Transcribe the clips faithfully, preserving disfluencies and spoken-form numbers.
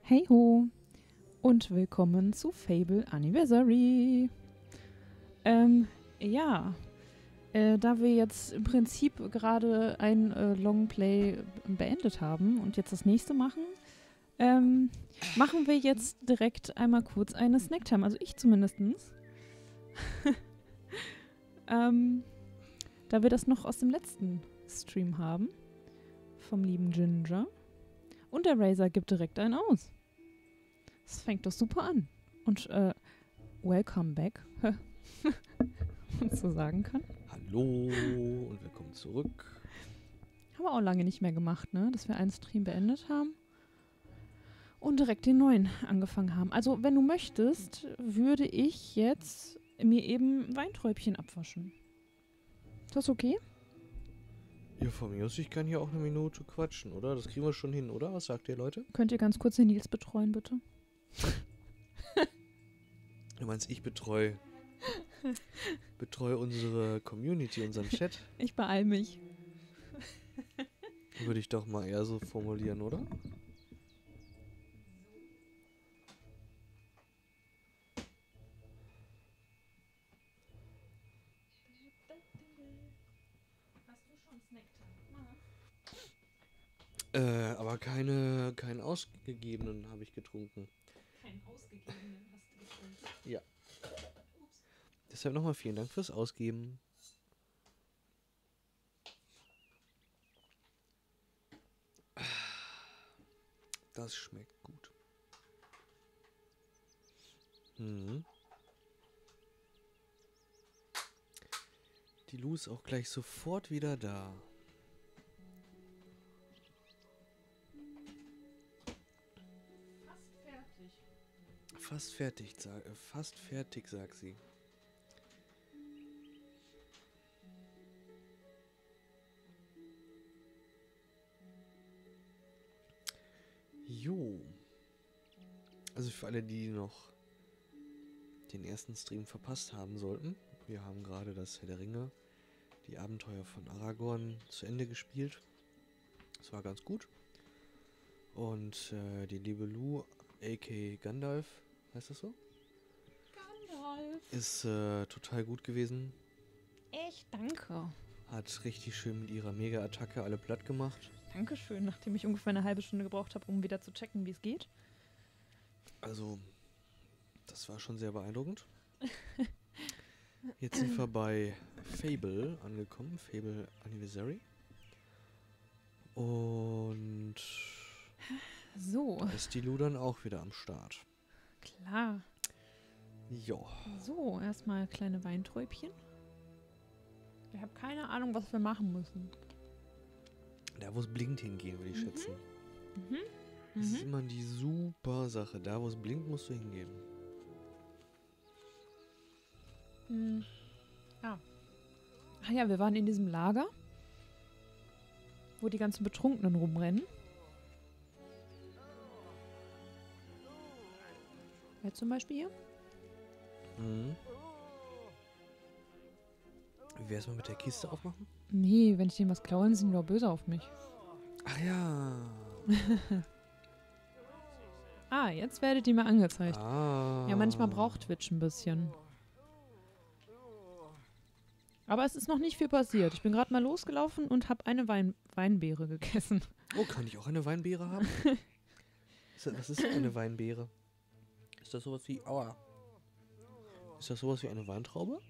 Hey ho und willkommen zu Fable Anniversary. Ähm, ja, äh, da wir jetzt im Prinzip gerade ein äh, Longplay beendet haben und jetzt das nächste machen, ähm, machen wir jetzt direkt einmal kurz eine Snacktime, also ich zumindestens. ähm, da wir das noch aus dem letzten Stream haben, vom lieben Ginger. Und der Razer gibt direkt einen aus. Das fängt doch super an. Und äh, welcome back, wenn man so sagen kann. Hallo und willkommen zurück. Haben wir auch lange nicht mehr gemacht, ne? Dass wir einen Stream beendet haben und direkt den neuen angefangen haben. Also, wenn du möchtest, würde ich jetzt mir eben Weinträubchen abwaschen. Ist das okay? Ja, von mir aus, ich kann hier auch eine Minute quatschen, oder? Das kriegen wir schon hin, oder? Was sagt ihr, Leute? Könnt ihr ganz kurz den Nils betreuen, bitte? Du meinst, ich betreue betreue unsere Community, unseren Chat? Ich beeil mich. Würde ich doch mal eher so formulieren, oder? Äh, aber keine, keinen ausgegebenen habe ich getrunken. Keinen ausgegebenen hast du getrunken? Ja. Ups. Deshalb nochmal vielen Dank fürs Ausgeben. Das schmeckt gut. Mhm. Die Lu ist auch gleich sofort wieder da. Fast fertig. Fast fertig, sag, äh, fast fertig, sagt sie. Jo. Also für alle, die noch den ersten Stream verpasst haben sollten, wir haben gerade das Herr der Ringe, die Abenteuer von Aragorn zu Ende gespielt. Das war ganz gut. Und äh, die liebe Lu, aka Gandalf, heißt das so? Gandalf. Ist äh, total gut gewesen. Echt, danke. Hat richtig schön mit ihrer Mega-Attacke alle platt gemacht. Dankeschön, nachdem ich ungefähr eine halbe Stunde gebraucht habe, um wieder zu checken, wie es geht. Also, das war schon sehr beeindruckend. Jetzt sind wir bei Fable angekommen, Fable Anniversary. Und So. da ist die Lu dann auch wieder am Start. Klar. Jo. So, erstmal kleine Weinträubchen. Ich habe keine Ahnung, was wir machen müssen. Da, wo es blinkt, hingehen, würde ich Mhm. schätzen. Mhm. Das ist Mhm. immer die super Sache. Da, wo es blinkt, musst du hingehen. Mhm. Ah. Ach ja, wir waren in diesem Lager, wo die ganzen Betrunkenen rumrennen. Wer zum Beispiel hier? Mhm. Wie wär's mal mit der Kiste aufmachen? Nee, wenn ich denen was klaue, sind die doch böse auf mich. Ach ja. Ah, jetzt werdet ihr mir angezeigt. Ah. Ja, manchmal braucht Twitch ein bisschen. Aber es ist noch nicht viel passiert. Ich bin gerade mal losgelaufen und habe eine Wein Weinbeere gegessen. Oh, kann ich auch eine Weinbeere haben? Ist das, was ist denn eine Weinbeere? Ist das sowas wie... Aua. Ist das sowas wie eine Weintraube?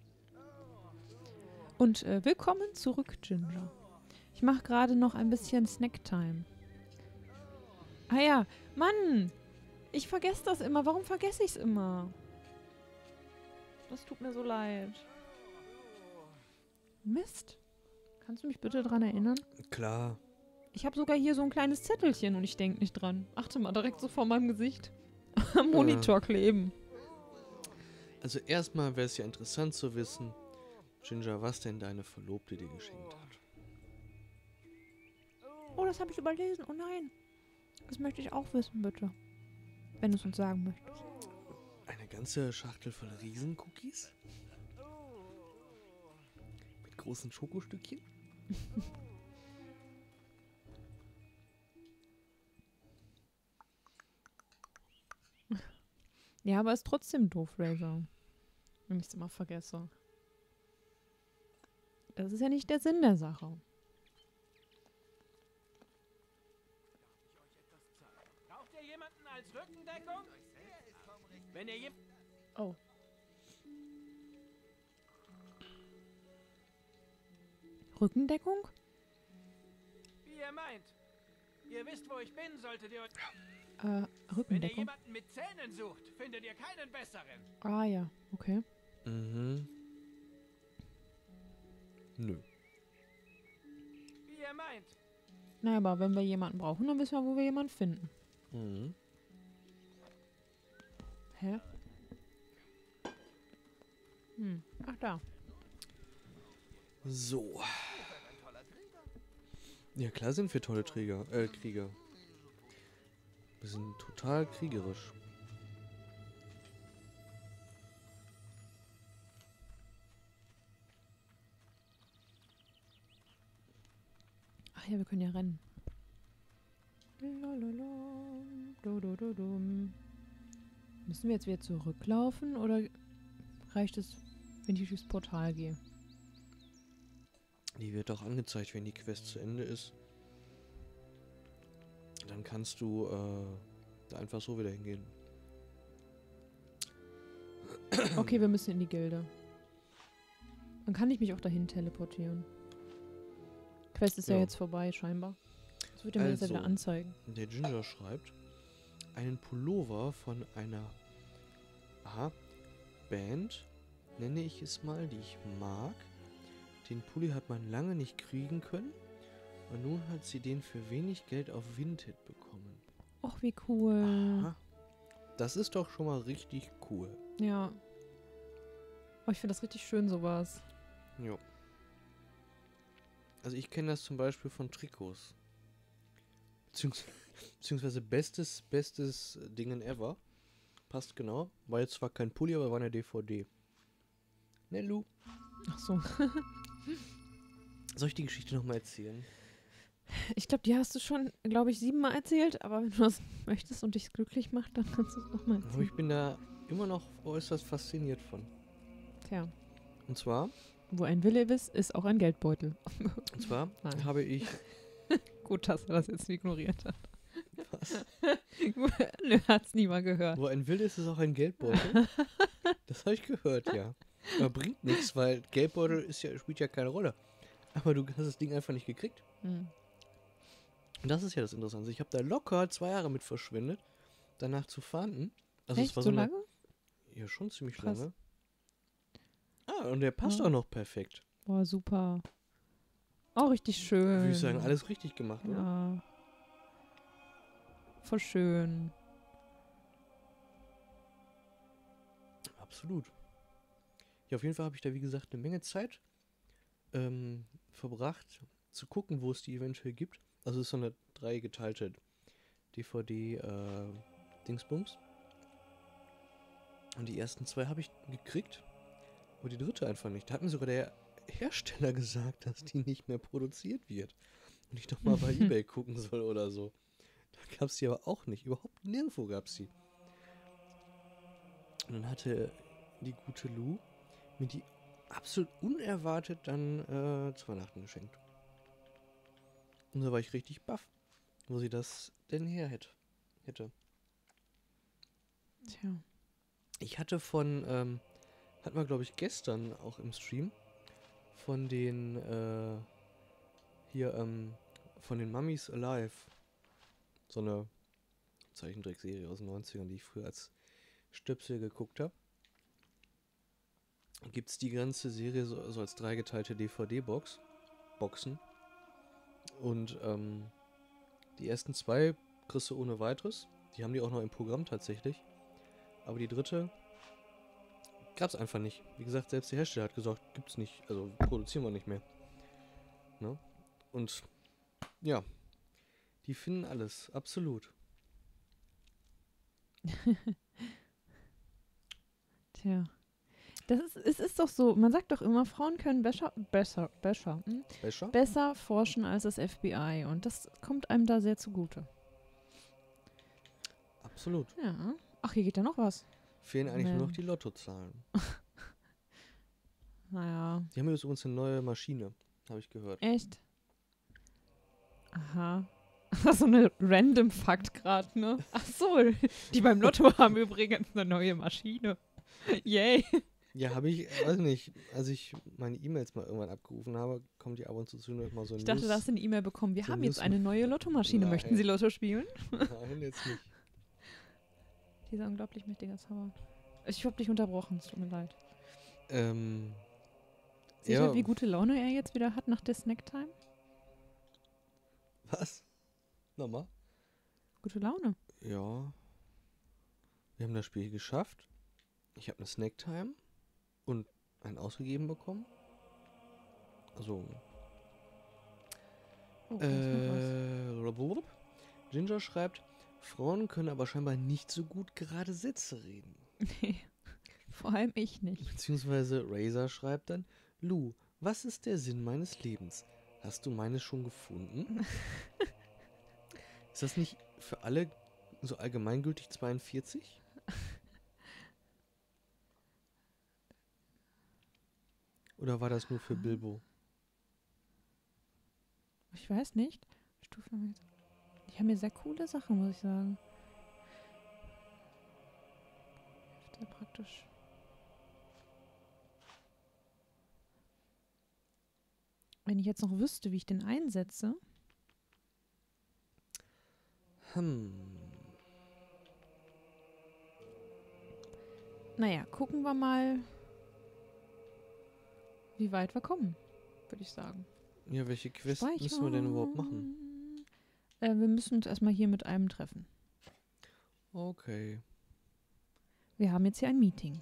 Und äh, willkommen zurück, Ginger. Ich mache gerade noch ein bisschen Snacktime. Ah ja, Mann! Ich vergesse das immer. Warum vergesse ich es immer? Das tut mir so leid. Mist. Kannst du mich bitte dran erinnern? Klar. Ich habe sogar hier so ein kleines Zettelchen und ich denke nicht dran. Achte mal, direkt so vor meinem Gesicht. Am Monitor kleben. Also erstmal wäre es ja interessant zu wissen, Ginger, was denn deine Verlobte dir geschenkt hat. Oh, das habe ich überlesen. Oh nein. Das möchte ich auch wissen, bitte. Wenn du es uns sagen möchtest. Eine ganze Schachtel voll Riesencookies? Mit großen Schokostückchen? Ja, aber ist trotzdem doof, Razor. Wenn ich es immer vergesse. Das ist ja nicht der Sinn der Sache. Braucht ihr jemanden als Rückendeckung? Wenn ihr je Oh. Rückendeckung? Wie ihr meint. Ihr wisst, wo ich bin, solltet ihr... Äh, Wenn ihr Rückendeckung? jemanden mit Zähnen sucht, findet ihr keinen besseren. Ah ja, okay. Mhm. Nö. Wie ihr meint. Naja, aber wenn wir jemanden brauchen, dann wissen wir, wo wir jemanden finden. Mhm. Hä? Hm. Ach, da. So. Ja, klar sind wir tolle Träger, äh, Krieger. Wir sind total kriegerisch. Ach ja, wir können ja rennen. Lalalala, du, du, du, du. Müssen wir jetzt wieder zurücklaufen oder reicht es, wenn ich durchs Portal gehe? Die wird auch angezeigt, wenn die Quest zu Ende ist. Dann kannst du äh, da einfach so wieder hingehen. Okay, wir müssen in die Gilde. Dann kann ich mich auch dahin teleportieren. Quest ist ja, Ja. jetzt vorbei, scheinbar. Das wird ja mir jetzt ja Also. wieder anzeigen. Der Ginger schreibt, einen Pullover von einer aha, Band, nenne ich es mal, die ich mag. Den Pulli hat man lange nicht kriegen können und nun hat sie den für wenig Geld auf Vinted bekommen. Och, wie cool. Aha. Das ist doch schon mal richtig cool. Ja. Oh, ich finde das richtig schön, sowas. Jo. Also ich kenne das zum Beispiel von Trikots. Beziehungs beziehungsweise bestes, bestes Dingen ever. Passt genau. War jetzt zwar kein Pulli, aber war eine D V D. Ne, Lu? Ach so. Soll ich die Geschichte nochmal erzählen? Ich glaube, die hast du schon, glaube ich, siebenmal erzählt, aber wenn du das möchtest und dich glücklich macht, dann kannst du es nochmal Aber erzählen. ich bin da immer noch äußerst fasziniert von. Tja, Und zwar, wo ein Wille ist, ist auch ein Geldbeutel. und zwar Nein. habe ich... Gut, dass er das jetzt ignoriert hat. Was? Nö, hat's nie mal gehört. Wo ein Wille ist, ist auch ein Geldbeutel. Das habe ich gehört, ja. Aber bringt nichts, weil Geldbeutel ist ja, spielt ja keine Rolle. Aber du hast das Ding einfach nicht gekriegt. Hm. Und das ist ja das Interessante. Ich habe da locker zwei Jahre mit verschwendet, danach zu fahnden. Also Echt, es war so so eine, lange? ja, schon ziemlich Krass. lange. Ah, und der passt Ja. auch noch perfekt. Boah, super. Auch richtig schön. Würde ich sagen, alles richtig gemacht, oder? Ja. Voll schön. Absolut. Ja, auf jeden Fall habe ich da, wie gesagt, eine Menge Zeit ähm, verbracht, zu gucken, wo es die eventuell gibt. Also es ist so eine dreigeteilte D V D-Dingsbums. Und die ersten zwei habe ich gekriegt, aber die dritte einfach nicht. Da hat mir sogar der Hersteller gesagt, dass die nicht mehr produziert wird. Und ich doch mal bei eBay gucken soll oder so. Da gab es die aber auch nicht. Überhaupt nirgendwo gab es die. Und dann hatte die gute Lou mir die absolut unerwartet dann äh, zu Weihnachten geschenkt. Und da war ich richtig baff, wo sie das denn her hätte. hätte. Tja. Ich hatte von, ähm, hatten wir glaube ich gestern auch im Stream, von den, äh, hier, ähm, von den Mummies Alive. So eine Zeichentrickserie aus den neunzigern, die ich früher als Stöpsel geguckt habe. Gibt es die ganze Serie so, so als dreigeteilte D V D-Box. Boxen. Und ähm, die ersten zwei kriegst du ohne weiteres. Die haben die auch noch im Programm tatsächlich. Aber die dritte gab es einfach nicht. Wie gesagt, selbst der Hersteller hat gesagt, gibt's nicht. Also produzieren wir nicht mehr. Ne? Und ja, die finden alles. Absolut. Tja. Das ist, es ist doch so, man sagt doch immer, Frauen können besser, besser, besser, hm? Besser? besser forschen als das F B I und das kommt einem da sehr zugute. Absolut. Ja. Ach, hier geht ja noch was. Fehlen eigentlich Nee. nur noch die Lottozahlen. Naja, Die haben jetzt übrigens eine neue Maschine, habe ich gehört. echt? Aha. So eine random Fakt gerade, ne? Ach so, die beim Lotto haben übrigens eine neue Maschine. Yay. Ja, habe ich, äh, weiß nicht, als ich meine E-Mails mal irgendwann abgerufen habe, kommt die ab und zu zwischendurch mal so ein Ich dachte, News. du hast eine E-Mail bekommen. Wir so haben News- jetzt eine neue Lottomaschine. Nein. Möchten Sie Lotto spielen? Nein, jetzt nicht. Dieser unglaublich mächtige Zauber. Ich habe dich unterbrochen, es tut mir leid. Ähm, Seht ja, ihr, wie gute Laune er jetzt wieder hat nach der Snacktime? was? Nochmal? Gute Laune. Ja. Wir haben das Spiel geschafft. Ich habe eine Snacktime und einen ausgegeben bekommen. Also, Oh, da ist noch was. äh, blablabla. Ginger schreibt, Frauen können aber scheinbar nicht so gut gerade Sätze reden. Nee, vor allem ich nicht. Beziehungsweise Razor schreibt dann, Lou, was ist der Sinn meines Lebens? Hast du meines schon gefunden? Ist das nicht für alle so allgemeingültig zweiundvierzig? Oder war das nur für Bilbo? Ich weiß nicht. Stufe Nummer jetzt. Die haben hier sehr coole Sachen, muss ich sagen. Sehr praktisch. Wenn ich jetzt noch wüsste, wie ich den einsetze. Hm. Naja, gucken wir mal, wie weit wir kommen, würde ich sagen. Ja, welche Quest müssen wir denn überhaupt machen? Äh, wir müssen uns erstmal hier mit einem treffen. Okay. Wir haben jetzt hier ein Meeting.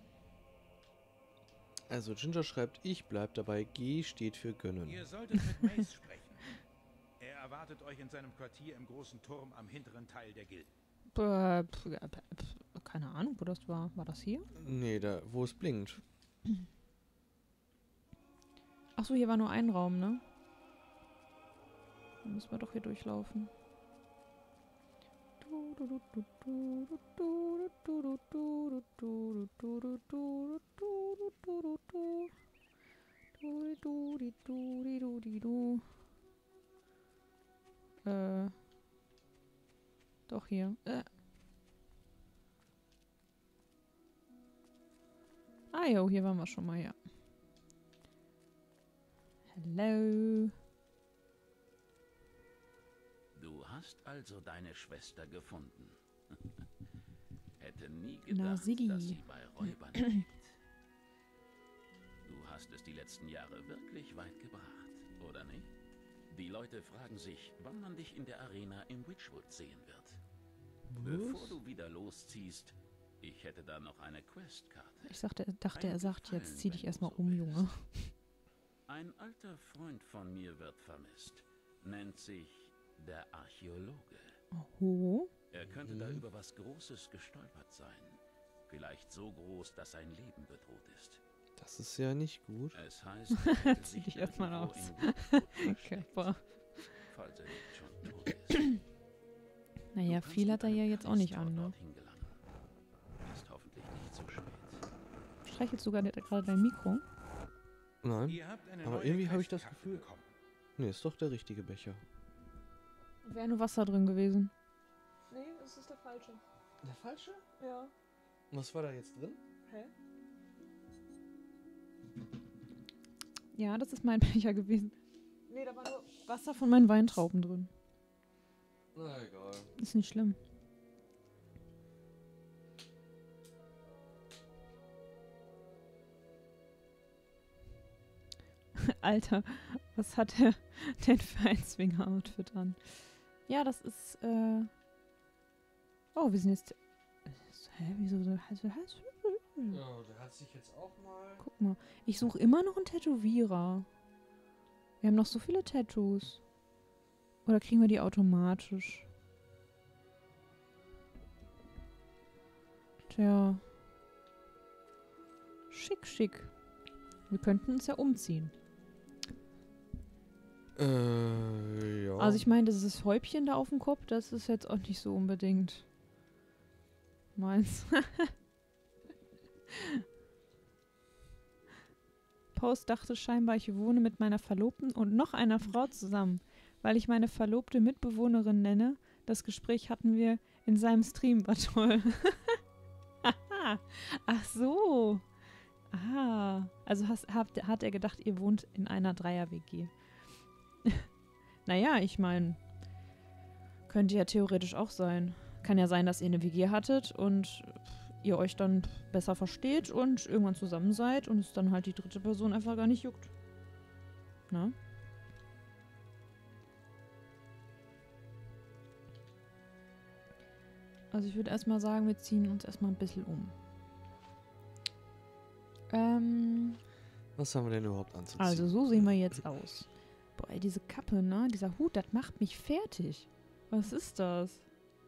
Also Ginger schreibt, ich bleib dabei, G steht für gönnen. Ihr solltet mit Mace sprechen. Er erwartet euch in seinem Quartier im großen Turm am hinteren Teil der Gilde. Äh, pf, äh, pf, keine Ahnung, wo das war. War das hier? Nee, da, wo es blinkt. Achso, hier war nur ein Raum, ne? Dann müssen wir doch hier durchlaufen. Äh. Doch hier. Äh. Ah jo, hier waren wir schon mal, ja. Hello. Du hast also deine Schwester gefunden. Hätte nie Na, gedacht, Siggi. dass sie bei Räubern liegt. Du hast es die letzten Jahre wirklich weit gebracht, oder nicht? Die Leute fragen sich, wann man dich in der Arena im Witchwood sehen wird. Bevor du wieder losziehst, ich hätte da noch eine Questkarte. Ich sagte, dachte, er Ein sagt Gefallen, jetzt, zieh dich wenn du erstmal so um, willst. Junge. Ein alter Freund von mir wird vermisst. Nennt sich der Archäologe. Oh. Er könnte Mhm. da über was Großes gestolpert sein. Vielleicht so groß, dass sein Leben bedroht ist. Das ist ja nicht gut. Es heißt, er hätte Zieh sich dich erst mal irgendwo aus. in Woodford versteckt, Körper. falls er nicht schon tot ist. Naja, Du kannst viel mit hat er ja einem jetzt auch nicht Kanistor an, ne? dorthin gelangen. Ist hoffentlich nicht zu spät. Streichelst du gerade gerade dein Mikro? Nein. Ihr habt eine Aber neue irgendwie habe ich das Questkarte Gefühl- bekommen. Nee, ist doch der richtige Becher. Wäre nur Wasser drin gewesen. Nee, das ist der falsche. Der falsche? Ja. Was war da jetzt drin? Hä? Ja, das ist mein Becher gewesen. Nee, da war nur Wasser von meinen Weintrauben drin. Na egal. Ist nicht schlimm. Alter, was hat er denn für ein Swinger-Outfit an? Ja, das ist, äh... Oh, wir sind jetzt... Hä, wieso so... Ja, der hat sich jetzt auch mal... Guck mal, ich suche immer noch einen Tätowierer. Wir haben noch so viele Tattoos. Oder kriegen wir die automatisch? Tja. Schick, schick. Wir könnten uns ja umziehen. Äh, ja. Also ich meine, dieses Häubchen da auf dem Kopf, das ist jetzt auch nicht so unbedingt meins. Post dachte scheinbar, ich wohne mit meiner Verlobten und noch einer Frau zusammen, weil ich meine Verlobte Mitbewohnerin nenne. Das Gespräch hatten wir in seinem Stream, war toll. Ach so. Ah, also hast, habt, hat er gedacht, ihr wohnt in einer Dreier-W G. Naja, ich meine, könnte ja theoretisch auch sein. Kann ja sein, dass ihr eine W G hattet und ihr euch dann besser versteht und irgendwann zusammen seid und es dann halt die dritte Person einfach gar nicht juckt. Na? Also ich würde erstmal sagen, wir ziehen uns erstmal ein bisschen um. Ähm, Was haben wir denn überhaupt anzuziehen? also so sehen wir jetzt aus. Boah, ey, diese Kappe, ne? Dieser Hut, das macht mich fertig. Was ist das?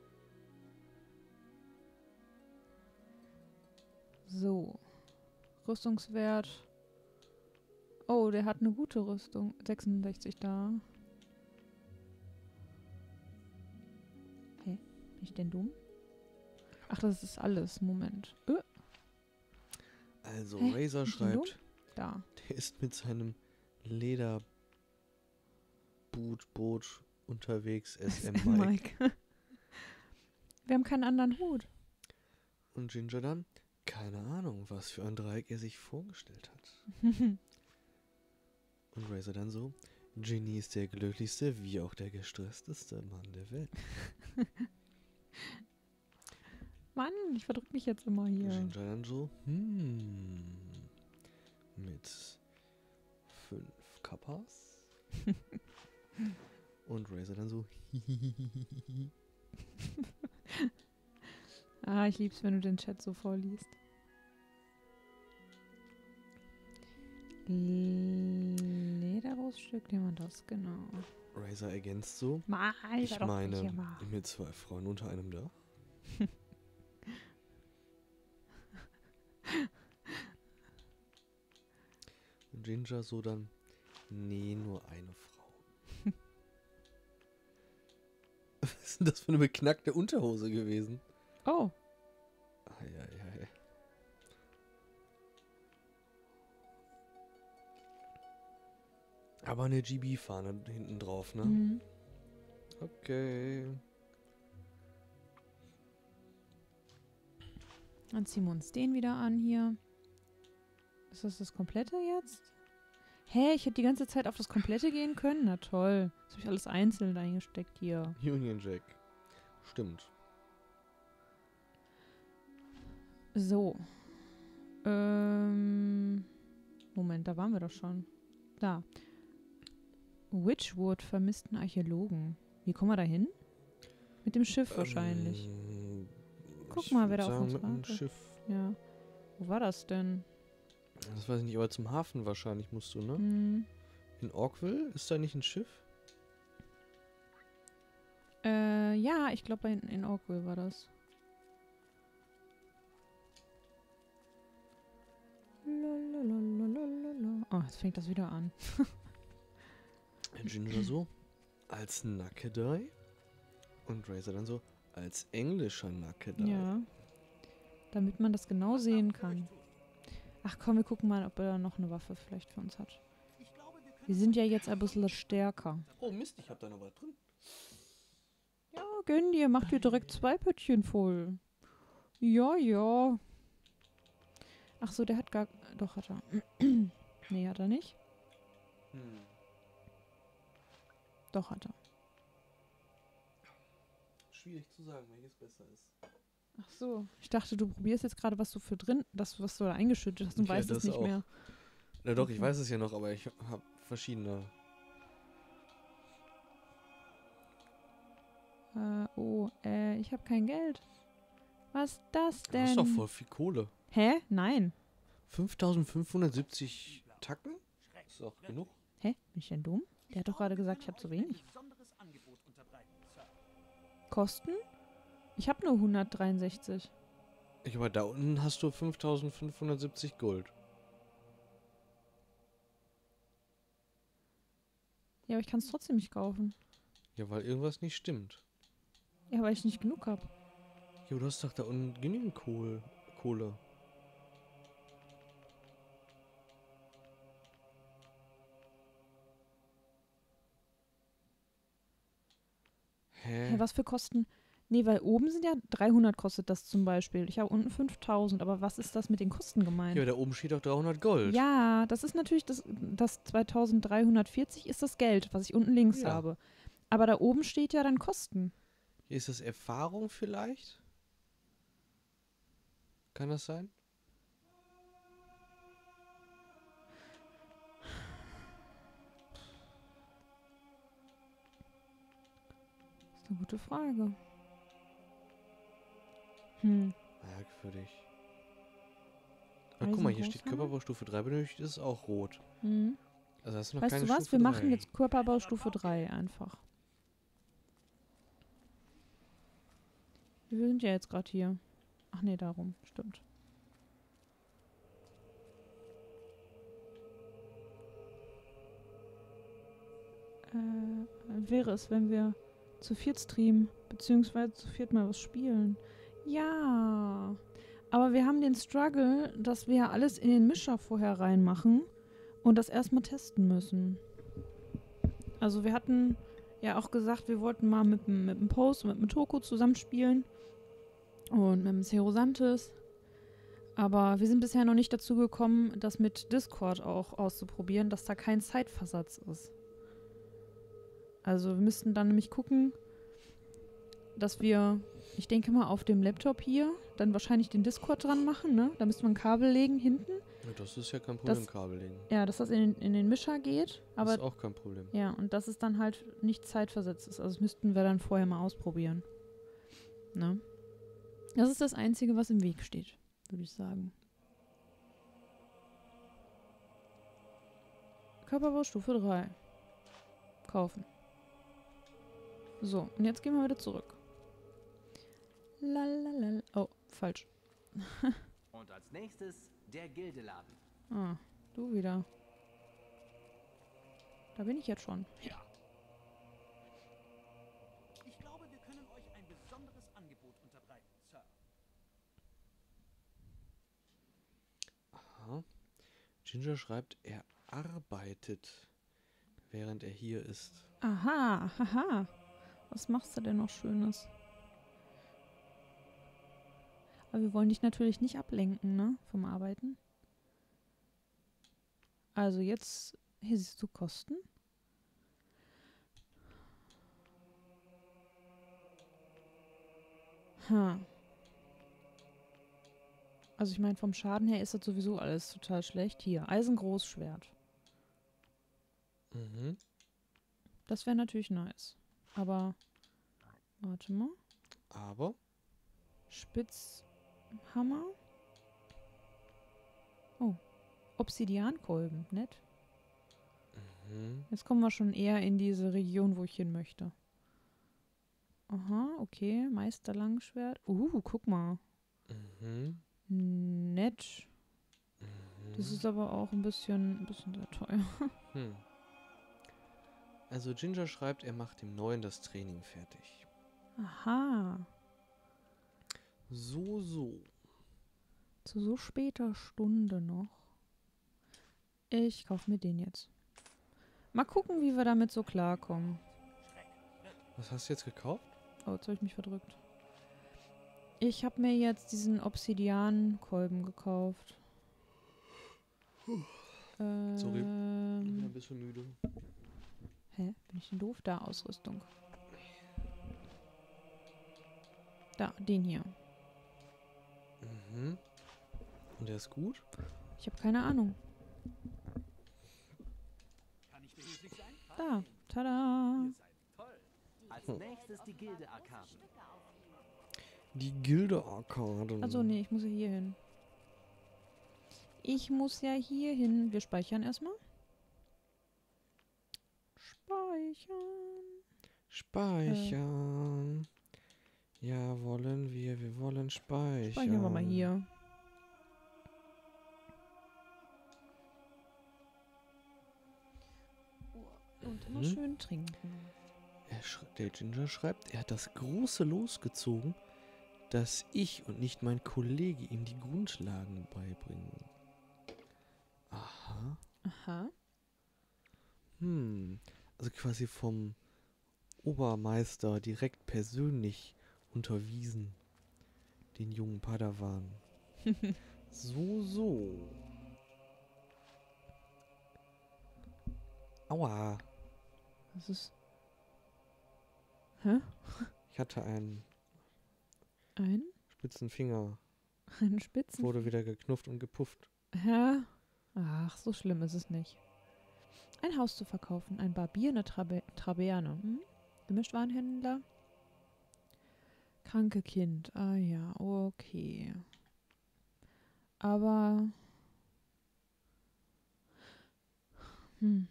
So. Rüstungswert. Oh, der hat eine gute Rüstung. sechsundsechzig da. Hä? Bin ich denn dumm? Ach, das ist alles. Moment. Äh, Also, Hä? Razor Bin ich denn dumm? schreibt, da. der ist mit seinem Lederboot-Boot unterwegs, S M Mike. Mike. Wir haben keinen anderen Hut. Und Ginger dann, keine Ahnung, was für ein Dreieck er sich vorgestellt hat. Und Razor dann so, Ginny ist der glücklichste, wie auch der gestressteste Mann der Welt. Mann, ich verdrück mich jetzt immer hier. Ginger dann so, hm, mit fünf Kappas. Und Razor dann so, Ah, ich lieb's, wenn du den Chat so vorliest. Lederbruststück, nehmen wir das, genau. Razor ergänzt so, Mal, ich sei doch nicht meine, immer. mit zwei Frauen unter einem Dach. Und Ginger so dann, nee, nur eine Frau. Was ist denn das für eine beknackte Unterhose gewesen? Oh, Eieiei. Aber eine G B-Fahne hinten drauf, ne? mhm. Okay. Dann ziehen wir uns den wieder an hier. Ist das das Komplette jetzt? Hä, ich hätte die ganze Zeit auf das Komplette gehen können? Na toll. Das habe ich alles einzeln eingesteckt hier. Union Jack. Stimmt. So. Ähm. Moment, da waren wir doch schon. Da. Witchwood vermissten Archäologen. Wie kommen wir da hin? Mit dem Schiff wahrscheinlich. Ähm, Guck ich mal, wer würd da auf sagen, uns mit einem wartet. Schiff. Ja. Wo war das denn? Das weiß ich nicht, aber zum Hafen wahrscheinlich musst du, ne? Hm. In Orkville? Ist da nicht ein Schiff? Äh, ja, ich glaube in, in Orkville war das. Lalalala. Oh, jetzt fängt das wieder an. Ginger so, als Nackedei. Und Razor dann so, als englischer Nackedei. Ja. Damit man das genau sehen kann. Ach komm, wir gucken mal, ob er noch eine Waffe vielleicht für uns hat. Wir sind ja jetzt ein bisschen stärker. Oh Mist, ich hab da noch was drin. Ja, gönn dir, mach dir direkt zwei Pöttchen voll. Ja, ja. Ach so, der hat gar... Doch, hat er. Nee, hat er nicht. Hm. Doch, hat er. Schwierig zu sagen, welches besser ist. Ach so. Ich dachte, du probierst jetzt gerade, was du für drin... Das, was du da eingeschüttet hast und Ja, weißt es das nicht auch. mehr. Na doch, ich Okay. weiß es ja noch, aber ich habe verschiedene. Äh, oh, äh, ich habe kein Geld. Was ist das denn? Das ist doch voll viel Kohle. Hä? Nein. fünftausendfünfhundertsiebzig Tacken? Ist doch genug. Hä? Bin ich denn dumm? Der hat doch gerade gesagt, ich habe zu wenig. Kosten? Ich habe nur hundertdreiundsechzig. Ich aber da unten hast du fünftausendfünfhundertsiebzig Gold. Ja, aber ich kann es trotzdem nicht kaufen. Ja, weil irgendwas nicht stimmt. Ja, weil ich nicht genug habe. Jo, du hast doch da unten genügend Kohl Kohle. Hä? Hä, was für Kosten? Nee, weil oben sind ja dreihundert kostet das zum Beispiel. Ich habe unten fünftausend. Aber was ist das mit den Kosten gemeint? Ja, aber da oben steht auch dreihundert Gold. Ja, das ist natürlich das, das zweitausenddreihundertvierzig ist das Geld, was ich unten links Ja. habe. Aber da oben steht ja dann Kosten. Hier ist das Erfahrung vielleicht? Kann das sein? Das ist eine gute Frage. Hm. Merkwürdig. Ah, guck mal, hier steht Eisengroßhammer? Körperbaustufe drei benötigt, ist auch rot. Hm. Also hast du noch Weißt keine du was? Stufe Wir machen drei. jetzt Körperbaustufe drei einfach. Wir sind ja jetzt gerade hier. Ach nee, darum. Stimmt. Äh, wäre es, wenn wir zu viert streamen, beziehungsweise zu viert mal was spielen. Ja. Aber wir haben den Struggle, dass wir alles in den Mischer vorher reinmachen und das erstmal testen müssen. Also wir hatten ja auch gesagt, wir wollten mal mit, dem- mit dem Post und mit dem Toko zusammenspielen und mit dem Serosantes. Aber wir sind bisher noch nicht dazu gekommen, das mit Discord auch auszuprobieren, dass da kein Zeitversatz ist. Also wir müssten dann nämlich gucken, dass wir, ich denke mal, auf dem Laptop hier dann wahrscheinlich den Discord dran machen, ne? Da müsste man ein Kabel legen hinten. Ja, das ist ja kein Problem, Das- Kabel legen. Ja, dass das in, den- in den Mischer geht. Das Aber ist auch kein Problem. ja, und dass es dann halt nicht zeitversetzt ist. Also das müssten wir dann vorher mal ausprobieren. Ne? Das ist das Einzige, was im Weg steht, würde ich sagen. Körperbau Stufe drei. Kaufen. So, und jetzt gehen wir wieder zurück. Lalalal. Oh, falsch. Und als nächstes der Gildeladen. Ah, du wieder. Da bin ich jetzt schon. Ja. Ich glaube, wir können euch ein besonderes Angebot unterbreiten, Sir. Aha. Ginger schreibt, er arbeitet, während er hier ist. Aha, haha. Was machst du denn noch Schönes? Aber wir wollen dich natürlich nicht ablenken, ne? Vom Arbeiten. Also jetzt, hier siehst du Kosten. Ha. Also ich meine, vom Schaden her ist das sowieso alles total schlecht. Hier, Eisengroßschwert. Mhm. Das wäre natürlich nice. Aber, warte mal. Aber, Spitzhammer. Oh, Obsidiankolben, nett. mhm. Jetzt kommen wir schon eher in diese Region, wo ich hin möchte. Aha, okay, Meisterlangschwert. Uh, guck mal. Mhm. Nett. Mhm. Das ist aber auch ein bisschen, ein bisschen sehr teuer. Hm. Also Ginger schreibt, er macht dem Neuen das Training fertig. Aha. So, so. Zu so später Stunde noch. Ich kaufe mir den jetzt. Mal gucken, wie wir damit so klarkommen. Was hast du jetzt gekauft? Oh, jetzt habe ich mich verdrückt. Ich habe mir jetzt diesen Obsidian-Kolben gekauft. Sorry. Ich bin ein Ähm, bisschen müde. hä? Bin ich denn doof? Da, Ausrüstung. Da, den hier. Mhm. Und der ist gut? Ich habe keine Ahnung. Kann ich behilflich sein? Da, tada. Ihr seid toll. Als nächstes die Gilde-Arkaden. Die Gilde-Arkaden. Also nee, ich muss ja hier hin. Ich muss ja hier hin. Wir speichern erstmal. Speichern. Speichern. Ja, wollen wir. Wir wollen speichern. Speichern wir mal hier. Und immer Mhm. schön trinken. Er sch- der Ginger schreibt, er hat das große Los gezogen, dass ich und nicht mein Kollege ihm die Grundlagen beibringen. Aha. Aha. Hm. Also quasi vom Obermeister direkt persönlich unterwiesen. Den jungen Padawan. So, so. Aua. Was ist... Hä? Ich hatte einen Ein? spitzen Finger. Ein Spitzen? Wurde wieder geknufft und gepufft. Hä? Ach, so schlimm ist es nicht. Ein Haus zu verkaufen, ein Barbier, eine Trabe Traverne. Hm? Gemischtwarenhändler. Kranke Kind. Ah ja, okay. Aber... Hm.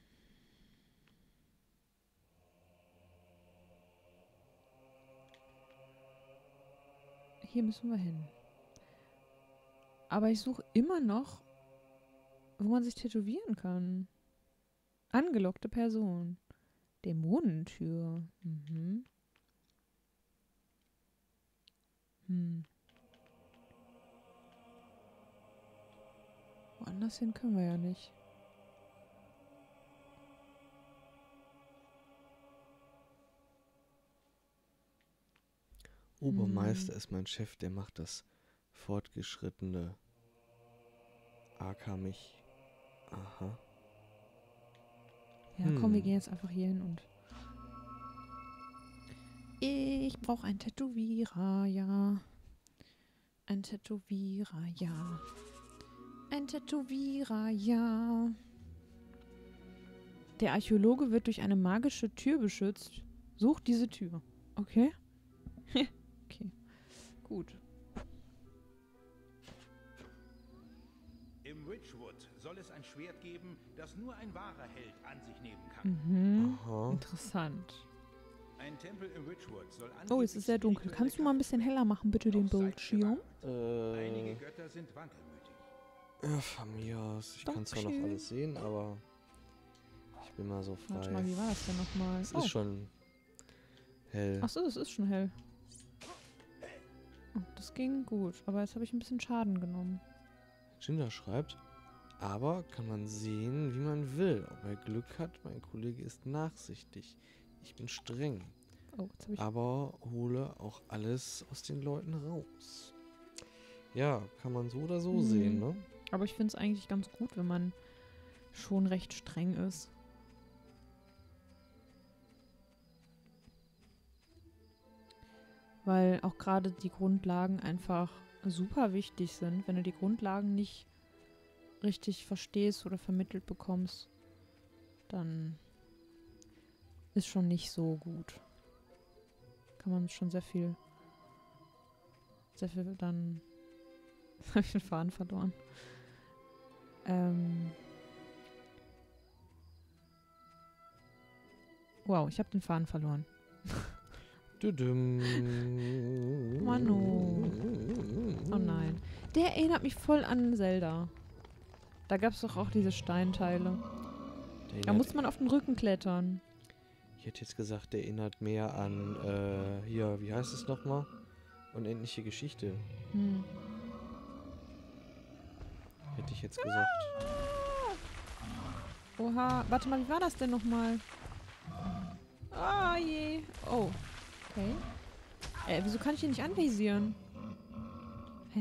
Hier müssen wir hin. Aber ich suche immer noch, wo man sich tätowieren kann. Angelockte Person. Dämonentür. Mhm. Hm. Woanders hin können wir ja nicht. Obermeister Hm. ist mein Chef, der macht das fortgeschrittene. Aka mich. Aha. Ja, komm, wir Hm. gehen jetzt einfach hier hin und... Ich brauche einen Tätowierer, ja. Ein Tätowierer, ja. Ein Tätowierer, ja. Der Archäologe wird durch eine magische Tür beschützt. Sucht diese Tür. Okay? Okay. Gut. Im Witchwood soll es ein Schwert geben, das nur ein wahrer Held an sich nehmen kann. Mhm. Aha. Interessant. Ein Tempel im Witchwood soll Oh, es ist sehr dunkel. Kannst du mal ein bisschen heller machen, bitte, den Bildschirm? Einige Äh, Götter sind wankelmütig. ja, von mir aus. Ich kann zwar noch Dankeschön. alles sehen, aber ich bin mal so frei. Warte mal, wie war das denn nochmal? Es Oh. ist schon hell. Achso, es ist schon hell. Oh, das ging gut, aber jetzt habe ich ein bisschen Schaden genommen. Jinder schreibt, aber kann man sehen, wie man will. Ob er Glück hat, mein Kollege ist nachsichtig. Ich bin streng, Oh, jetzt habe ich... aber hole auch alles aus den Leuten raus. Ja, kann man so oder so Mhm. sehen, ne? Aber ich finde es eigentlich ganz gut, wenn man schon recht streng ist. Weil auch gerade die Grundlagen einfach super wichtig sind. Wenn du die Grundlagen nicht richtig verstehst oder vermittelt bekommst, dann ist schon nicht so gut. Kann man schon sehr viel, sehr viel dann, jetzt habe ich den Faden verloren. Ähm, wow, ich habe den Faden verloren. Düdüm. Manu. Oh nein. Der erinnert mich voll an Zelda. Da gab es doch auch diese Steinteile. Der Da erinnert- muss man auf den Rücken klettern. Ich hätte jetzt gesagt, der erinnert mehr an, äh, hier, wie heißt es nochmal? Unendliche Geschichte, Hm. hätte ich jetzt gesagt. Oha. Warte mal, wie war das denn nochmal? Ah je. Oh. Okay. Äh, wieso kann ich ihn nicht anvisieren? Hä?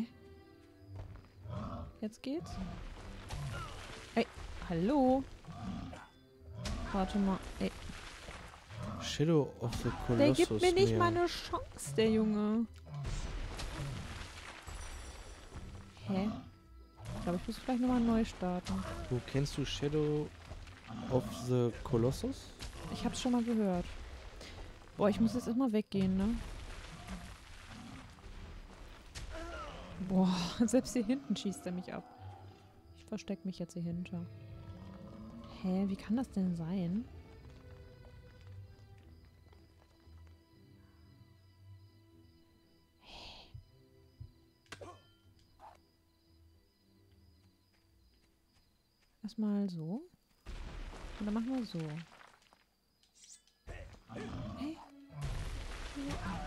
Jetzt geht's? Ey, hallo? Warte mal. Ey, Shadow of the Colossus. der gibt mir nicht mehr. mal eine Chance, der Junge. Hä? Ich glaube, ich muss vielleicht nochmal neu starten. Wo kennst du Shadow of the Colossus? Ich hab's schon mal gehört. Boah, ich muss jetzt erstmal weggehen, ne? Boah, selbst hier hinten schießt er mich ab. Ich versteck mich jetzt hier hinter. Hä, wie kann das denn sein? Erstmal so. Und dann machen wir so. Hey. Ja.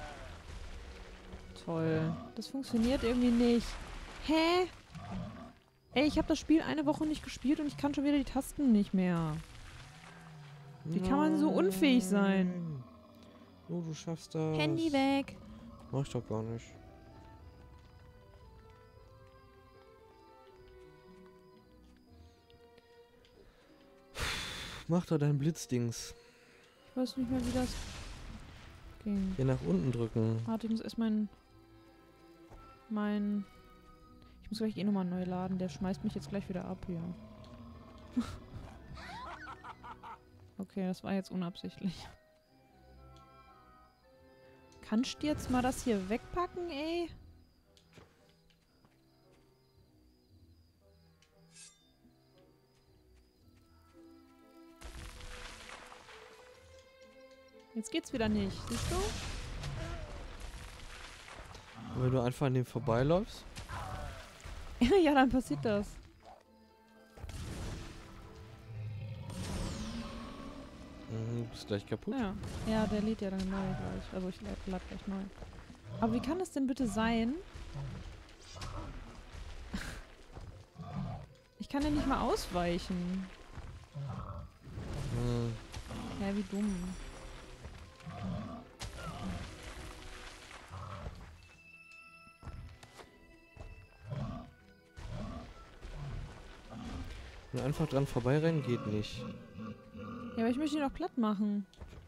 Toll. Das funktioniert irgendwie nicht. Hä? Ey, ich habe das Spiel eine Woche nicht gespielt und ich kann schon wieder die Tasten nicht mehr. Wie kann man so unfähig sein? Oh, du schaffst das. Handy weg. Mach ich doch gar nicht. Mach doch dein Blitzdings. Ich weiß nicht mehr, wie das ging. Hier nach unten drücken. Warte, ich muss erst mein... Mein... Ich muss gleich eh nochmal neu laden. Der schmeißt mich jetzt gleich wieder ab hier. Okay, das war jetzt unabsichtlich. Kannst du jetzt mal das hier wegpacken, ey? Jetzt geht's wieder nicht, siehst du? Und wenn du einfach an dem vorbeiläufst? Ja, dann passiert das. Mhm, bist gleich kaputt. Ja. Ja, der lädt ja dann neu gleich. Also ich lade lad gleich neu. Aber wie kann das denn bitte sein? Ich kann ja nicht mal ausweichen. Mhm. Ja, wie dumm. Und einfach dran vorbeirennen geht nicht. Ja, aber ich möchte ihn doch platt machen.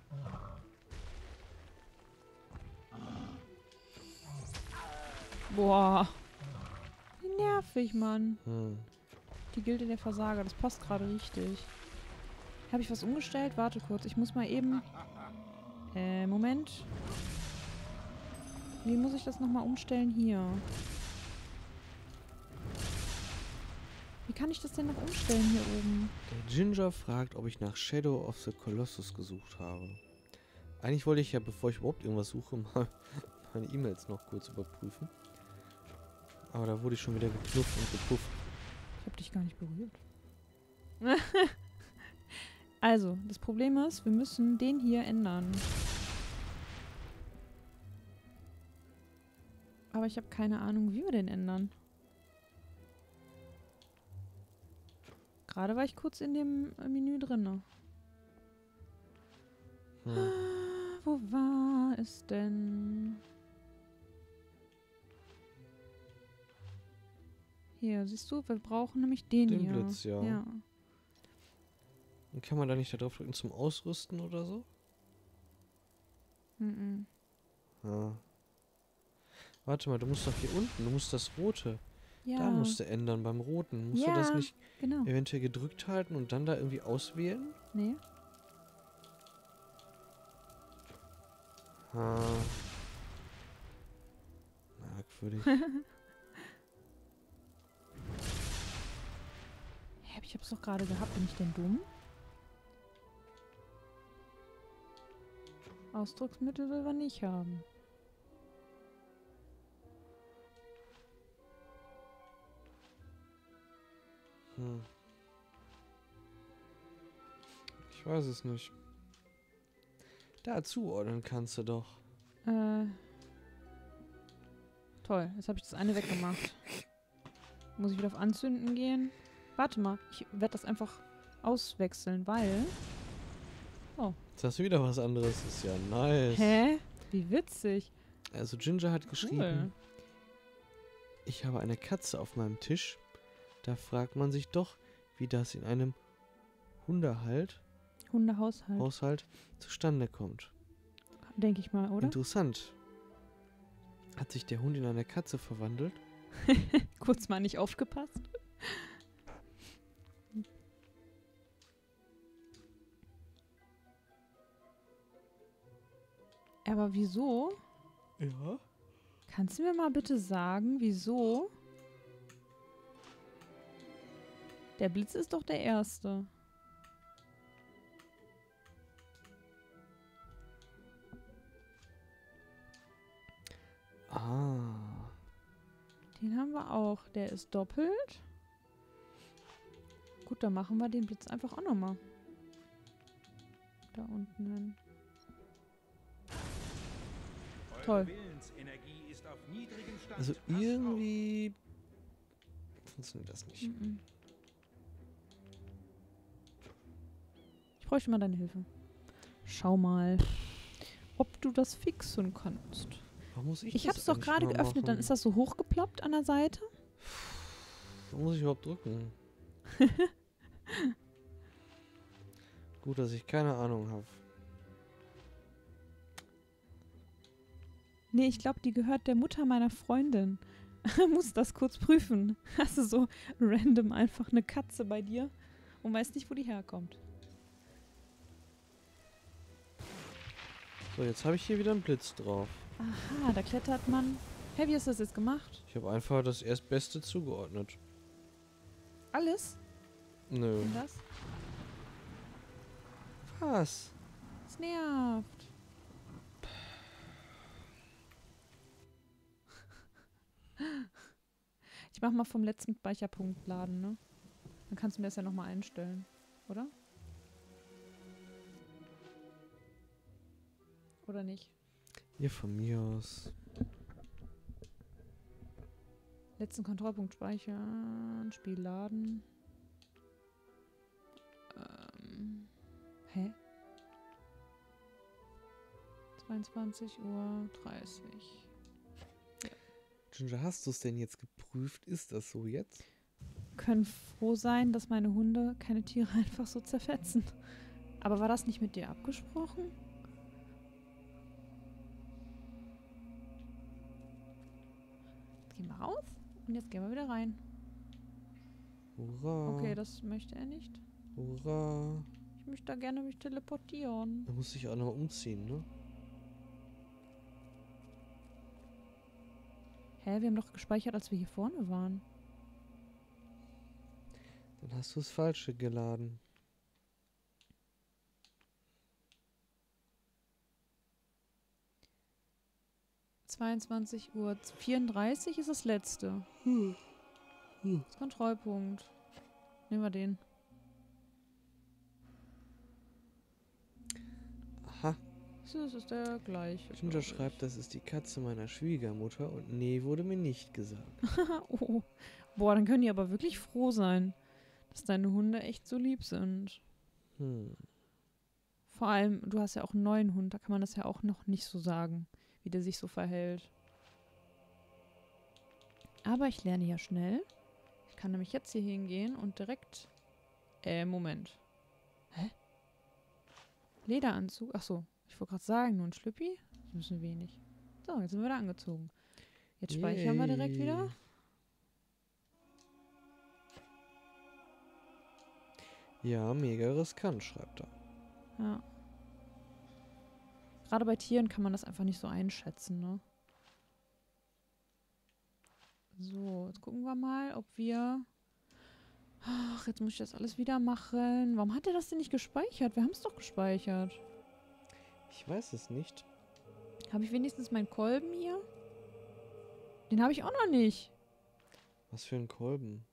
Boah. Wie nervig, Mann. Hm. Die Gilde der Versager, das passt gerade richtig. Habe ich was umgestellt? Warte kurz, ich muss mal eben... Äh, Moment. Wie muss ich das nochmal umstellen? Hier. Wie kann ich das denn noch umstellen hier oben? Der Ginger fragt, ob ich nach Shadow of the Colossus gesucht habe. Eigentlich wollte ich ja, bevor ich überhaupt irgendwas suche, mal meine E-Mails noch kurz überprüfen. Aber da wurde ich schon wieder geknufft und gepufft. Ich hab dich gar nicht berührt. Also, das Problem ist, wir müssen den hier ändern. Aber ich habe keine Ahnung, wie wir den ändern. Gerade war ich kurz in dem äh, Menü drin. Hm. Ah, wo war es denn? Hier, siehst du, wir brauchen nämlich den, Den hier. Blitz, ja. ja. Und kann man da nicht da drauf drücken zum Ausrüsten oder so? Mhm. Ja. Warte mal, du musst doch hier unten, du musst das Rote. Ja, Da musst du ändern, beim Roten. Musst Ja. du das nicht genau. eventuell gedrückt halten und dann da irgendwie auswählen? Nee. Ha. Merkwürdig. Hä, ich hab's doch gerade gehabt. Bin ich denn dumm? Ausdrucksmittel will wir nicht haben. Hm. Ich weiß es nicht. Da zuordnen kannst du doch. Äh. Toll, jetzt habe ich das eine weggemacht. Muss ich wieder auf Anzünden gehen? Warte mal, ich werde das einfach auswechseln, weil... Jetzt hast du wieder was anderes. Ist ja nice. Hä? Wie witzig. Also Ginger hat geschrieben, Cool. ich habe eine Katze auf meinem Tisch. Da fragt man sich doch, wie das in einem Hundehalt Hundehaushalt, Haushalt zustande kommt. denke ich mal, oder? Interessant. Hat sich der Hund in eine Katze verwandelt? Kurz mal nicht aufgepasst. Aber wieso? Ja. Kannst du mir mal bitte sagen, wieso? Der Blitz ist doch der erste. Ah. Den haben wir auch. Der ist doppelt. Gut, dann machen wir den Blitz einfach auch nochmal. Da unten hin. Eure Toll. Willensenergie ist auf niedrigem Stand. Also Passt auf. irgendwie funktioniert das nicht. Mhm. Ich bräuchte mal deine Hilfe. Schau mal. ob du das fixen kannst. Warum muss ich Ich das hab's doch eigentlich gerade mal geöffnet, dann machen? ist das so hochgeploppt an der Seite. Wo muss ich überhaupt drücken? Gut, dass ich keine Ahnung habe. Nee, ich glaube, die gehört der Mutter meiner Freundin. Muss das kurz prüfen. Hast du so random einfach eine Katze bei dir und weißt nicht, wo die herkommt. So, jetzt habe ich hier wieder einen Blitz drauf. Aha, da klettert man. Hä, wie hast du das jetzt gemacht? Ich habe einfach das Erstbeste zugeordnet. Alles? Nö. Und das? Was? Das nervt. Ich mach mal vom letzten Speicherpunkt laden, ne? Dann kannst du mir das ja nochmal einstellen, oder? Oder nicht? Hier von mir aus. Letzten Kontrollpunkt speichern, Spiel laden. Ähm, hä? zweiundzwanzig Uhr dreißig. Ginger, hast du es denn jetzt geprüft? Ist das so jetzt? Können froh sein, dass meine Hunde keine Tiere einfach so zerfetzen. Aber war das nicht mit dir abgesprochen? Jetzt gehen wir raus und jetzt gehen wir wieder rein. Hurra. Okay, das möchte er nicht. Hurra. Ich möchte da gerne mich teleportieren. Da muss ich auch noch umziehen, ne? Hä, wir haben doch gespeichert, als wir hier vorne waren. Dann hast du das Falsche geladen. zweiundzwanzig Uhr vierunddreißig ist das letzte. Hm. Hm. Das Kontrollpunkt. Nehmen wir den. Aha. Das ist der gleiche. Ginger glaub ich. schreibt, das ist die Katze meiner Schwiegermutter und nee, wurde mir nicht gesagt. Oh. Boah, dann können die aber wirklich froh sein, dass deine Hunde echt so lieb sind. Hm. Vor allem, du hast ja auch einen neuen Hund, da kann man das ja auch noch nicht so sagen, wie der sich so verhält. Aber ich lerne ja schnell. Ich kann nämlich jetzt hier hingehen und direkt... Äh, Moment. Hä? Lederanzug? Achso, ich wollte gerade sagen, nur ein Schlüppi? Das ist ein bisschen wenig. So, jetzt sind wir da angezogen. Jetzt speichern wir direkt Yay. wieder. Ja, mega riskant, schreibt er. Ja. Gerade bei Tieren kann man das einfach nicht so einschätzen, ne? So, jetzt gucken wir mal, ob wir... Ach, jetzt muss ich das alles wieder machen. Warum hat er das denn nicht gespeichert? Wir haben es doch gespeichert. Ich weiß es nicht. Habe ich wenigstens meinen Kolben hier? Den habe ich auch noch nicht. Was für ein Kolben.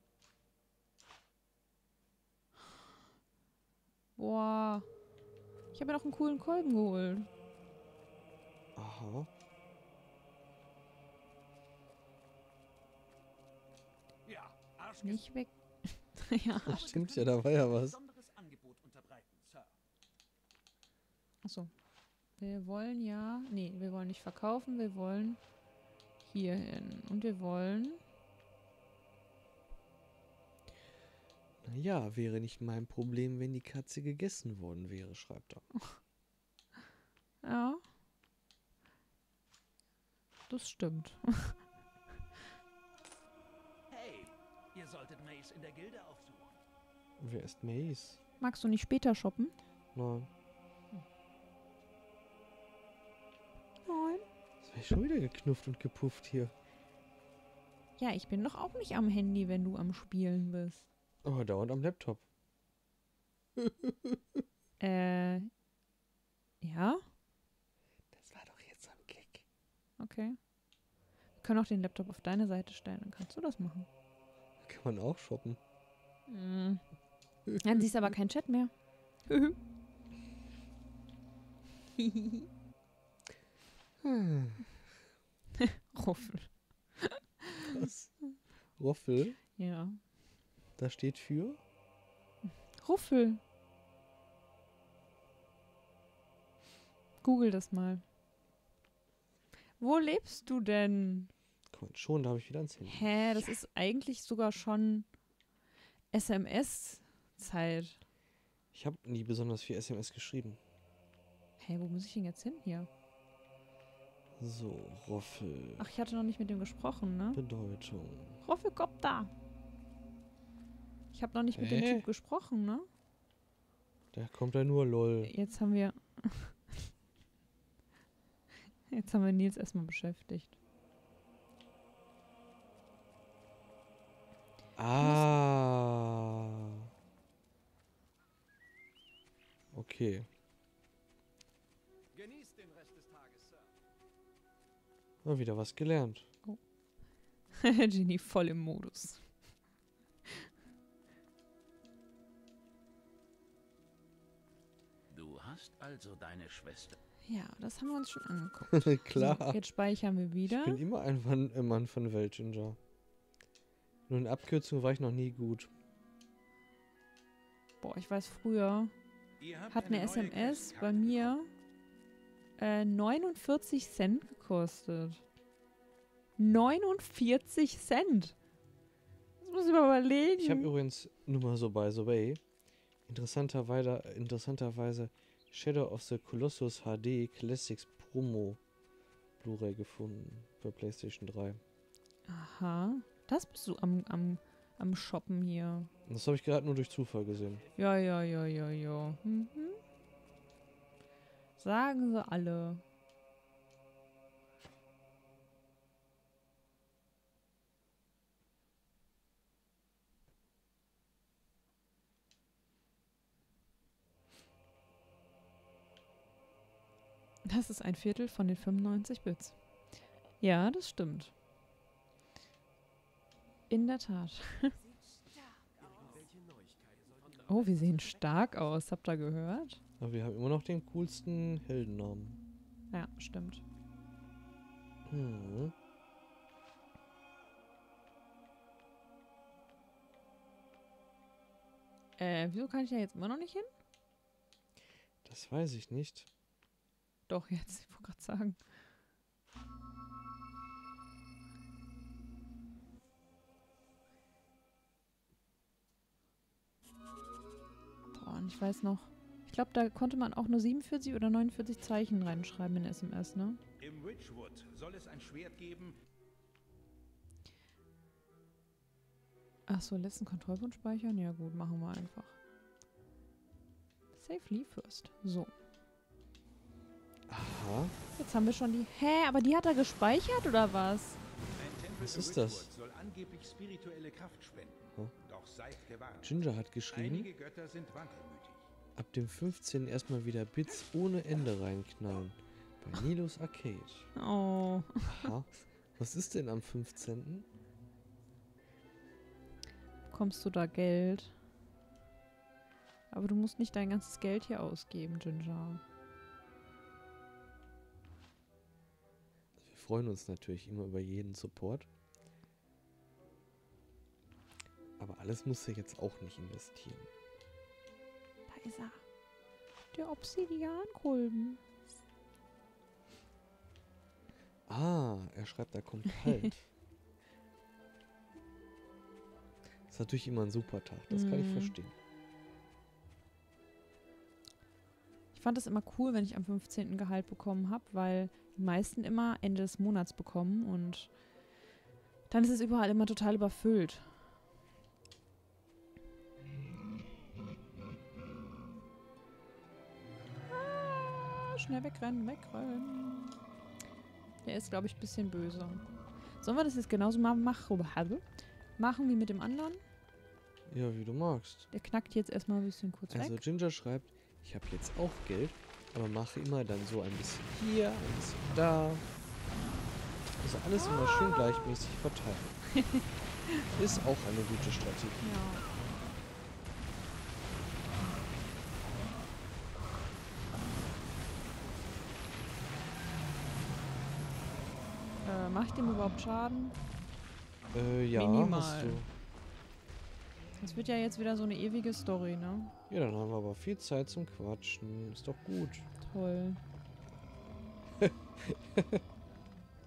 Boah. Ich habe mir noch einen coolen Kolben geholt. Aha. Ja, Arsch Nicht weg. Ja. Ach, stimmt ja, da war ja was. Besonderes Angebot unterbreiten, Sir. Achso. Wir wollen ja... Nee, wir wollen nicht verkaufen. Wir wollen hier hin. Und wir wollen... Naja, wäre nicht mein Problem, wenn die Katze gegessen worden wäre, schreibt er. Ja. Das stimmt. Hey, ihr solltet Mace in der Gilde aufsuchen. Wer ist Mace? Magst du nicht später shoppen? Nein. Nein. Das wäre schon wieder geknufft und gepufft hier. Ja, ich bin doch auch nicht am Handy, wenn du am Spielen bist. Oh, dauernd am Laptop. Äh. Ja? Das war doch jetzt so ein Gag. Okay. Wir können auch den Laptop auf deine Seite stellen, dann kannst du das machen. Kann man auch shoppen. Hm. Dann siehst du aber keinen Chat mehr. Hm. Ruffel. Was? Roffel? Ja. Da steht für? Ruffel. Google das mal. Wo lebst du denn? Guck mal, schon, da habe ich wieder ans Handy. Hä, das ist eigentlich sogar schon S M S-Zeit. Ich habe nie besonders viel S M S geschrieben. Hä, wo muss ich denn jetzt hin hier? So, Roffel. Ach, ich hatte noch nicht mit dem gesprochen, ne? Bedeutung. Roffelkopter. Ich habe noch nicht mit dem Hä? Typ gesprochen, ne? Da kommt ja nur LOL. Jetzt haben wir... Jetzt haben wir Nils erstmal beschäftigt. Ah. Okay. Genießt den Rest des Tages, Sir. Mal wieder was gelernt. Genie voll im Modus. Du hast also deine Schwester. Ja, das haben wir uns schon angeguckt. Klar. So, jetzt speichern wir wieder. Ich bin immer ein Mann, ein Mann von Welt, Ginger. Nur in Abkürzung war ich noch nie gut. Boah, ich weiß, früher Ihr habt hat eine neue S M S Questkarte bei mir äh, neunundvierzig Cent gekostet. neunundvierzig Cent. Das muss ich mal überlegen. Ich habe übrigens nur mal so by the way interessanterweise, interessanterweise Shadow of the Colossus H D Classics Promo Blu-ray gefunden für PlayStation drei. Aha. Das bist du am, am, am Shoppen hier. Und das habe ich gerade nur durch Zufall gesehen. Ja, ja, ja, ja, ja. Mhm. Sagen sie alle. Das ist ein Viertel von den fünfundneunzig Bits. Ja, das stimmt. In der Tat. Oh, wir sehen stark aus. Habt ihr gehört? Aber wir haben immer noch den coolsten Heldennamen. Ja, stimmt. Hm. Äh, wieso kann ich da jetzt immer noch nicht hin? Das weiß ich nicht. Doch, jetzt. Ich wollte gerade sagen. Boah, und ich weiß noch. Ich glaube, da konnte man auch nur siebenundvierzig oder neunundvierzig Zeichen reinschreiben in S M S, ne? Im Witchwood soll es ein Schwert geben. Ach so, letzten Kontrollpunkt speichern? Ja gut, machen wir einfach. Safely first. So. Aha. Jetzt haben wir schon die... Hä, aber die hat er gespeichert oder was? Ein Tempel Was im ist das? Witchwood soll angeblich spirituelle Kraft spenden. Hm? Doch seid gewarnt. Ginger hat geschrieben, Einige Götter sind wankelmütig. ab dem fünfzehnten erstmal wieder Bits ohne Ende reinknallen. Bei Nilos Arcade. Oh. Aha. Was ist denn am fünfzehnten? Bekommst du da Geld? Aber du musst nicht dein ganzes Geld hier ausgeben, Ginger. Wir freuen uns natürlich immer über jeden Support. Aber alles musst du jetzt auch nicht investieren. Da ist er. Der Obsidiankolben. Ah, er schreibt, da kommt halt. Das ist natürlich immer ein super Tag, das kann ich Mhm. verstehen. Ich fand es immer cool, wenn ich am fünfzehnten Gehalt bekommen habe, weil die meisten immer Ende des Monats bekommen und dann ist es überall immer total überfüllt. Ah, schnell wegrennen, wegrennen. Der ist, glaube ich, ein bisschen böse. Sollen wir das jetzt genauso mal machen, machen wie mit dem anderen? Ja, wie du magst. Der knackt jetzt erstmal ein bisschen kurz Also weg. Ginger schreibt, ich habe jetzt auch Geld, aber mache immer dann so ein bisschen hier, ein bisschen da. Also alles immer schön gleichmäßig verteilen. Ist auch eine gute Strategie. Ja. Äh, macht dem überhaupt Schaden? Äh, ja, Minimal. hast du. Das wird ja jetzt wieder so eine ewige Story, ne? Ja, dann haben wir aber viel Zeit zum Quatschen. Ist doch gut. Toll.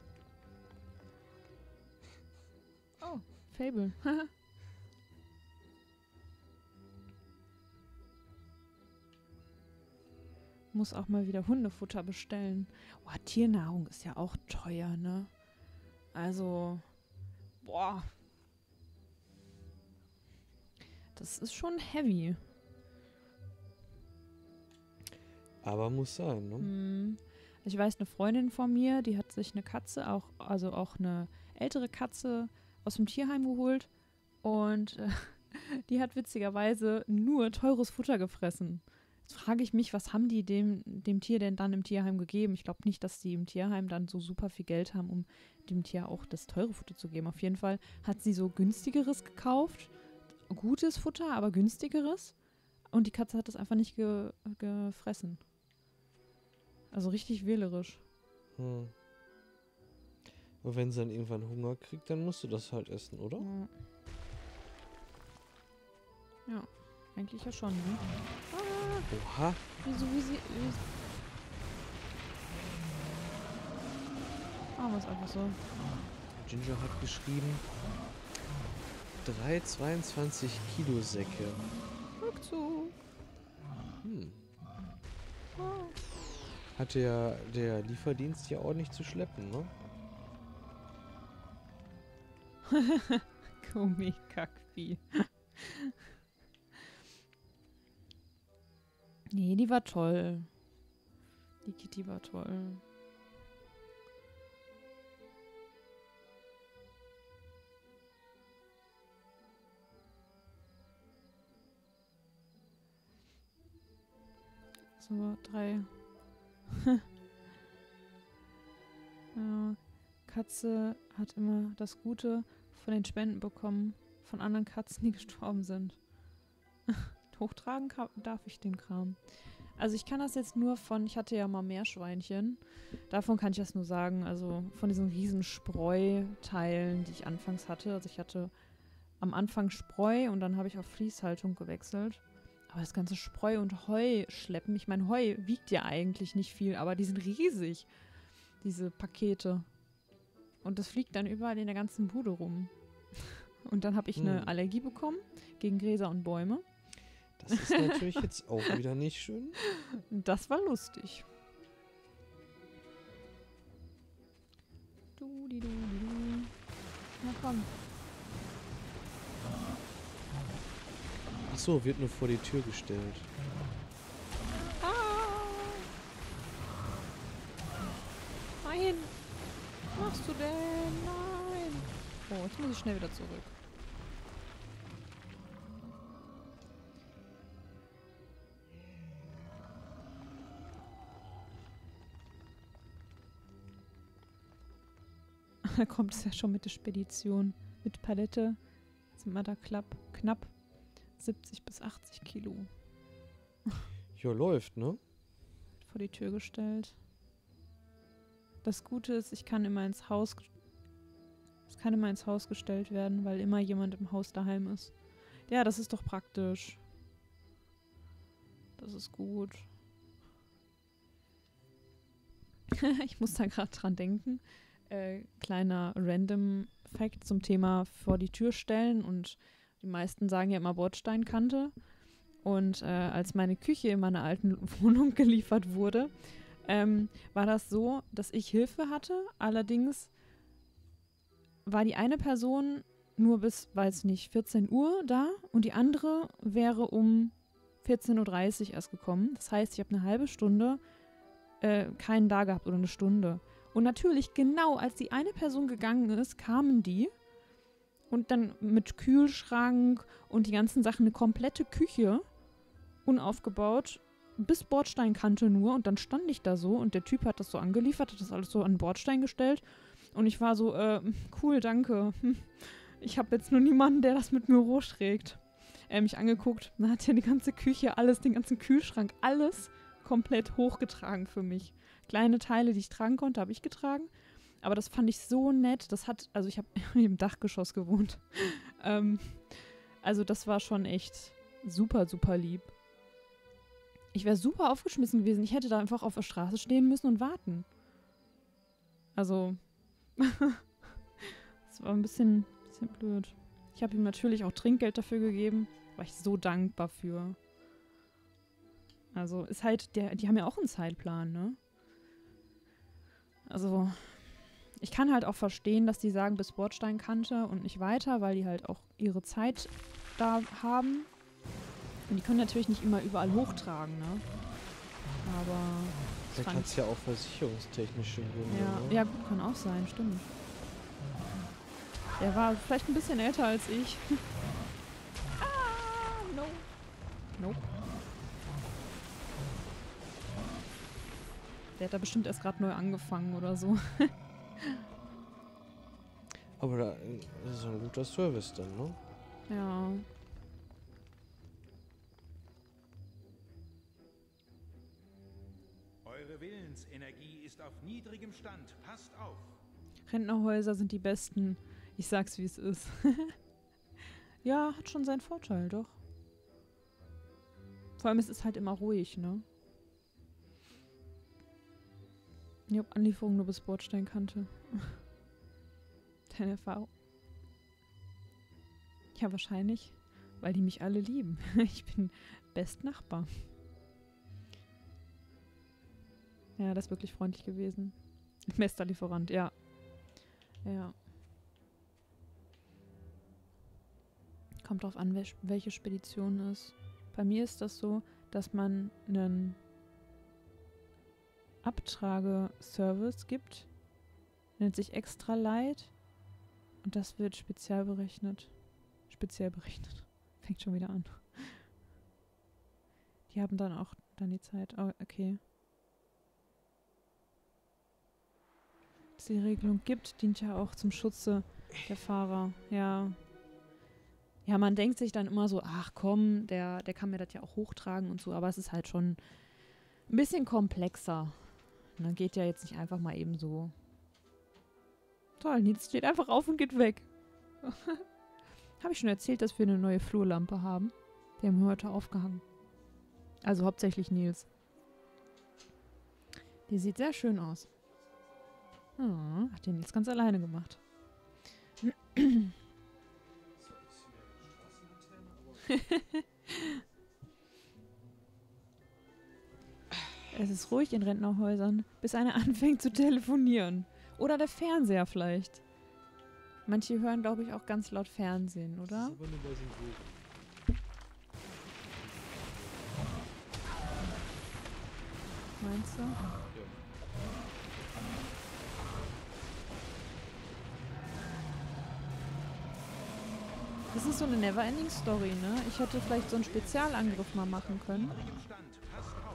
Fable. Muss auch mal wieder Hundefutter bestellen. Boah, Tiernahrung ist ja auch teuer, ne? Also, boah. Das ist schon heavy. Aber muss sein, ne? Hm. Ich weiß, eine Freundin von mir, die hat sich eine Katze, auch, also auch eine ältere Katze aus dem Tierheim geholt. Und äh, die hat witzigerweise nur teures Futter gefressen. Jetzt frage ich mich, was haben die dem, dem Tier denn dann im Tierheim gegeben? Ich glaube nicht, dass die im Tierheim dann so super viel Geld haben, um dem Tier auch das teure Futter zu geben. Auf jeden Fall hat sie so günstigeres gekauft. Gutes Futter, aber günstigeres. Und die Katze hat das einfach nicht ge gefressen. Also richtig wählerisch. Hm. Aber wenn sie dann irgendwann Hunger kriegt, dann musst du das halt essen, oder? Ja, ja eigentlich ja schon, ne? Ah, Oha. wieso, wie sie... Wie machen wir es einfach so. Ginger hat geschrieben, drei zweiundzwanzig Kilo Säcke. Rückzug. Hm. Ah. Hatte ja der Lieferdienst ja ordentlich zu schleppen, ne? Gummikackvieh. Nee, die war toll. Die Kitty war toll. So, drei. Ja, Katze hat immer das Gute von den Spenden bekommen, von anderen Katzen, die gestorben sind. Hochtragen kann, darf ich den Kram. Also ich kann das jetzt nur von, ich hatte ja mal Meerschweinchen, davon kann ich das nur sagen, also von diesen riesen Spreuteilen, die ich anfangs hatte. Also ich hatte am Anfang Spreu und dann habe ich auf Fließhaltung gewechselt. Aber das ganze Spreu und Heu schleppen, ich meine, Heu wiegt ja eigentlich nicht viel, aber die sind riesig, diese Pakete. Und das fliegt dann überall in der ganzen Bude rum. Und dann habe ich eine Hm. Allergie bekommen gegen Gräser und Bäume. Das ist natürlich jetzt auch wieder nicht schön. Und das war lustig. Du, di, du, di, du. Na komm. Ach so, wird nur vor die Tür gestellt. Ah! Nein! Was machst du denn? Nein! Oh, jetzt muss ich schnell wieder zurück. Da kommt es ja schon mit der Spedition. Mit Palette sind wir da klapp, knapp siebzig bis achtzig Kilo Ja, läuft, ne? vor die Tür gestellt. Das Gute ist, ich kann immer ins Haus, es kann immer ins Haus gestellt werden, weil immer jemand im Haus daheim ist. Ja, das ist doch praktisch. Das ist gut. Ich muss da gerade dran denken. Äh, kleiner Random Fact zum Thema vor die Tür stellen, und die meisten sagen ja immer Bordsteinkante. Und äh, als meine Küche in meiner alten Wohnung geliefert wurde, ähm, war das so, dass ich Hilfe hatte. Allerdings war die eine Person nur bis, weiß nicht, vierzehn Uhr da und die andere wäre um vierzehn Uhr dreißig erst gekommen. Das heißt, ich habe eine halbe Stunde äh, keinen da gehabt oder eine Stunde. Und natürlich, genau als die eine Person gegangen ist, kamen die und dann mit Kühlschrank und die ganzen Sachen, eine komplette Küche, unaufgebaut, bis Bordsteinkante nur, und dann stand ich da so und der Typ hat das so angeliefert, hat das alles so an den Bordstein gestellt und ich war so, äh, cool, danke. Ich habe jetzt nur niemanden, der das mit mir hochträgt. Er hat mich angeguckt, dann hat er die ganze Küche, alles, den ganzen Kühlschrank, alles komplett hochgetragen für mich. Kleine Teile, die ich tragen konnte, habe ich getragen. Aber das fand ich so nett. Das hat, also ich habe im Dachgeschoss gewohnt. ähm, also das war schon echt super, super lieb. Ich wäre super aufgeschmissen gewesen. Ich hätte da einfach auf der Straße stehen müssen und warten. Also, das war ein bisschen, bisschen blöd. Ich habe ihm natürlich auch Trinkgeld dafür gegeben. War ich so dankbar für. Also ist halt, der, die haben ja auch einen Zeitplan, ne? Also ich kann halt auch verstehen, dass die sagen bis Bordsteinkante und nicht weiter, weil die halt auch ihre Zeit da haben. Und die können natürlich nicht immer überall hochtragen, ne? Aber das Vielleicht fand hat es ja auch versicherungstechnische Gründe. ja, ne? ja, gut, kann auch sein, stimmt. Der war vielleicht ein bisschen älter als ich. ah, no. Nope. Der hat da bestimmt erst gerade neu angefangen oder so. Aber da, das ist ein guter Service dann, ne? Ja. Eure Willensenergie ist auf niedrigem Stand. Passt auf. Rentnerhäuser sind die besten. Ich sag's, wie es ist. Ja, hat schon seinen Vorteil, doch. Vor allem, es ist halt immer ruhig, ne? Ich hab Anlieferung nur bis Bordsteinkante. Deine Erfahrung. Ja, wahrscheinlich, weil die mich alle lieben. Ich bin Bestnachbar. Ja, das ist wirklich freundlich gewesen. Bester Lieferant, ja. Ja. Kommt drauf an, welch, welche Spedition ist. Bei mir ist das so, dass man einen Abtrageservice gibt. Nennt sich Extra Light. Und das wird speziell berechnet. Speziell berechnet. Fängt schon wieder an. Die haben dann auch dann die Zeit. Oh, okay. Dass die Regelung gibt, dient ja auch zum Schutze der Fahrer. Ja. Ja, man denkt sich dann immer so, ach komm, der, der kann mir das ja auch hochtragen und so, aber es ist halt schon ein bisschen komplexer. Und dann geht ja jetzt nicht einfach mal eben so. Toll, Nils steht einfach auf und geht weg. Habe ich schon erzählt, dass wir eine neue Flurlampe haben? Die haben wir heute aufgehangen. Also hauptsächlich Nils. Die sieht sehr schön aus. Oh, hat den Nils ganz alleine gemacht. Es ist ruhig in Rentnerhäusern, bis einer anfängt zu telefonieren. Oder der Fernseher vielleicht. Manche hören, glaube ich, auch ganz laut Fernsehen, oder? Das ist aber nur bei Symbolen. Meinst du? Das ist so eine Neverending Story, ne? Ich hätte vielleicht so einen Spezialangriff mal machen können. Niedrigem Stand. Passt auf.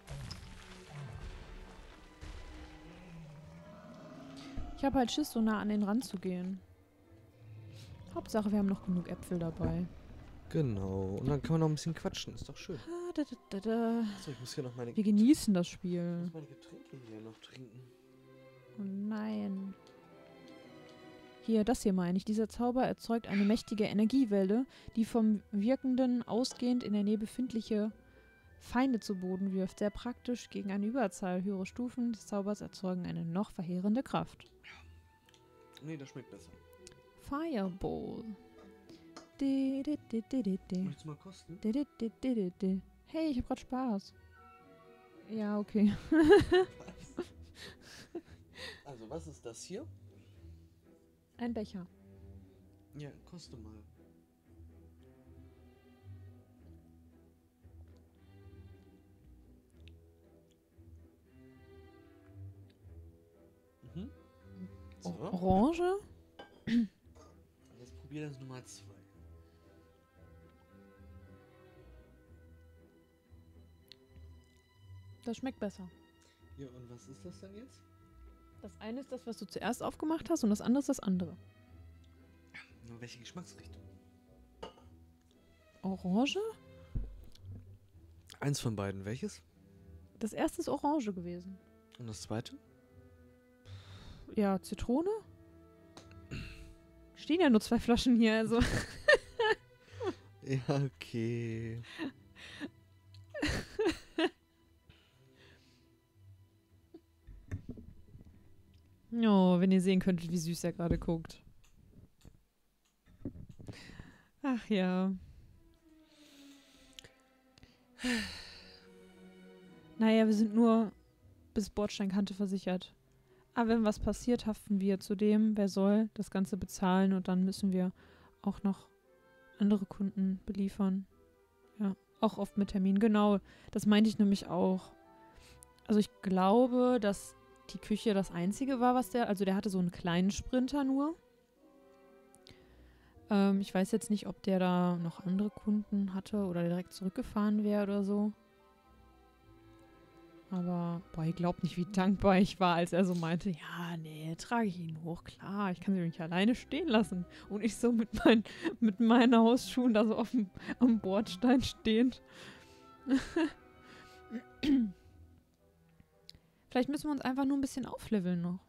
Ich habe halt Schiss, so nah an den Rand zu gehen. Hauptsache, wir haben noch genug Äpfel dabei. Genau. Und dann kann man noch ein bisschen quatschen. Ist doch schön. Ah, da, da, da, da. Achso, ich muss hier noch meine, Wir genießen das ich Spiel. muss meine Getränke hier noch trinken. Oh nein. Hier, das hier meine ich. Dieser Zauber erzeugt eine mächtige Energiewelle, die vom Wirkenden ausgehend in der Nähe befindliche Feinde zu Boden wirft. Sehr praktisch gegen eine Überzahl. Höhere Stufen des Zaubers erzeugen eine noch verheerende Kraft. Nee, das schmeckt besser. Fireball. Di, di, di, di, di, di. Möchtest du mal kosten? Di, di, di, di, di, di. Hey, ich hab grad Spaß. Ja, okay. Also, was ist das hier? Ein Becher. Ja, koste mal. Mhm. So, Orange? jetzt probier das Nummer zwei. Das schmeckt besser. Ja, und was ist das dann jetzt? Das eine ist das, was du zuerst aufgemacht hast, und das andere ist das andere. Nur welche Geschmacksrichtung? Orange? Eins von beiden, welches? Das erste ist Orange gewesen. Und das zweite? Ja, Zitrone? Stehen ja nur zwei Flaschen hier, also. Ja, okay. Oh, wenn ihr sehen könntet, wie süß er gerade guckt. Ach ja. Naja, wir sind nur bis Bordsteinkante versichert. Aber wenn was passiert, haften wir zu dem, wer soll das Ganze bezahlen und dann müssen wir auch noch andere Kunden beliefern. Ja, auch oft mit Termin. Genau, das meinte ich nämlich auch. Also ich glaube, dass die Küche das Einzige war, was der, also der hatte so einen kleinen Sprinter nur. Ähm, ich weiß jetzt nicht, ob der da noch andere Kunden hatte oder direkt zurückgefahren wäre oder so. Aber, boah, ich glaube nicht, wie dankbar ich war, als er so meinte, ja, nee, trage ich ihn hoch, klar, ich kann sie nicht alleine stehen lassen. Und ich so mit, mein, mit meinen Hausschuhen da so auf dem, am Bordstein stehend. Vielleicht müssen wir uns einfach nur ein bisschen aufleveln noch.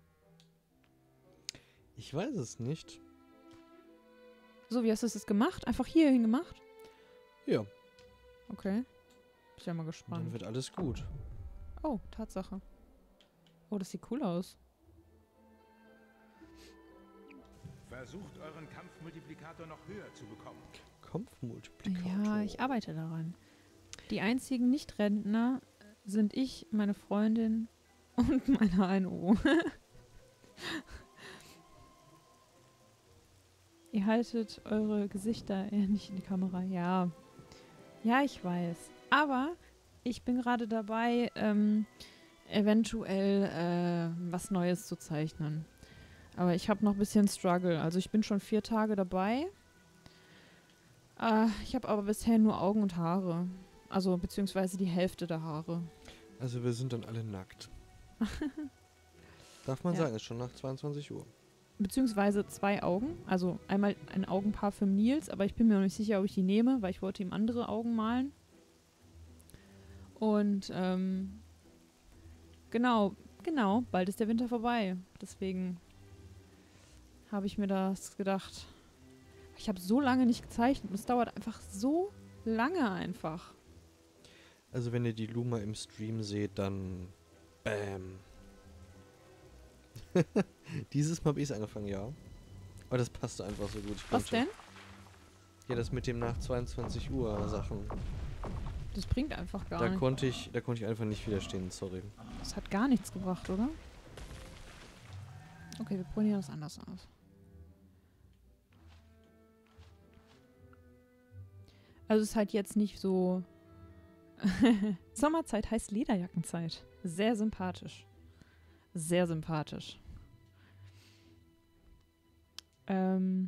Ich weiß es nicht. So, wie hast du es jetzt gemacht? Einfach hierhin gemacht? Ja, Okay. Bin ich ja mal und dann gespannt. wird alles gut. Oh, Tatsache. Oh, das sieht cool aus. Versucht euren Kampfmultiplikator noch höher zu bekommen. Kampfmultiplikator. Ja, ich arbeite daran. Die einzigen Nicht-Rentner sind ich, meine Freundin und meine ein O. Ihr haltet eure Gesichter eher nicht in die Kamera. Ja. Ja, ich weiß. Aber ich bin gerade dabei, ähm, eventuell äh, was Neues zu zeichnen. Aber ich habe noch ein bisschen Struggle. Also ich bin schon vier Tage dabei. Äh, ich habe aber bisher nur Augen und Haare. Also beziehungsweise die Hälfte der Haare. Also wir sind dann alle nackt. Darf man Ja. sagen, ist schon nach zweiundzwanzig Uhr. Beziehungsweise zwei Augen. Also einmal ein Augenpaar für Nils, aber ich bin mir noch nicht sicher, ob ich die nehme, weil ich wollte ihm andere Augen malen. Und ähm, genau, genau, bald ist der Winter vorbei. Deswegen habe ich mir das gedacht. Ich habe so lange nicht gezeichnet und es dauert einfach so lange einfach. Also wenn ihr die Luma im Stream seht, dann bam. Dieses Mal habe ich es angefangen, ja. Aber das passte einfach so gut. Ich Was konnte- denn? Ja, das mit dem nach zweiundzwanzig Uhr Sachen. Das bringt einfach gar Da nichts. konnte ich, da konnte ich einfach nicht widerstehen, sorry. Das hat gar nichts gebracht, oder? Okay, wir probieren das anders aus. Also es ist halt jetzt nicht so... Sommerzeit heißt Lederjackenzeit. Sehr sympathisch. Sehr sympathisch. Ähm,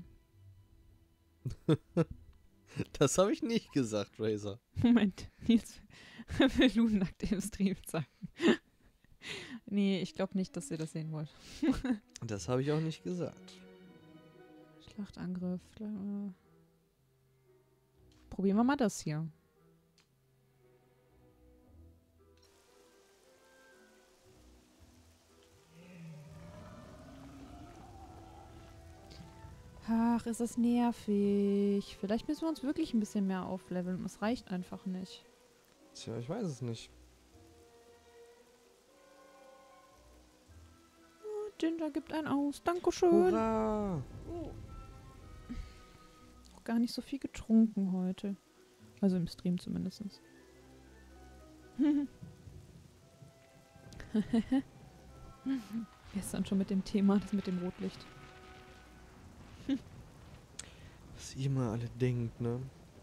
Das habe ich nicht gesagt, Razer. Moment, Nils will Luden nackt im Stream zeigen. Nee, ich glaube nicht, dass ihr das sehen wollt. Das habe ich auch nicht gesagt. Schlachtangriff. Äh. Probieren wir mal das hier. Ach, ist das nervig. Vielleicht müssen wir uns wirklich ein bisschen mehr aufleveln. Es reicht einfach nicht. Tja, ich weiß es nicht. Oh, Ginger gibt einen aus. Dankeschön. Hurra! Auch gar nicht so viel getrunken heute. Also im Stream zumindest. Gestern schon mit dem Thema, das mit dem Rotlicht. Was ihr mal alle denkt, ne?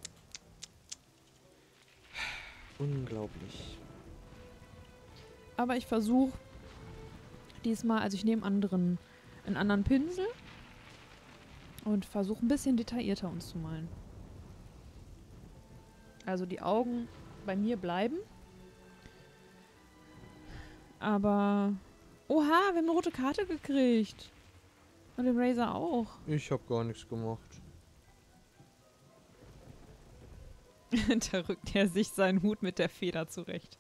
Unglaublich. Aber ich versuche diesmal, also ich nehme anderen, einen anderen Pinsel und versuche ein bisschen detaillierter uns zu malen. Also die Augen bei mir bleiben. Aber... Oha, wir haben eine rote Karte gekriegt. Und den Razer auch. Ich habe gar nichts gemacht. Da rückt er sich seinen Hut mit der Feder zurecht.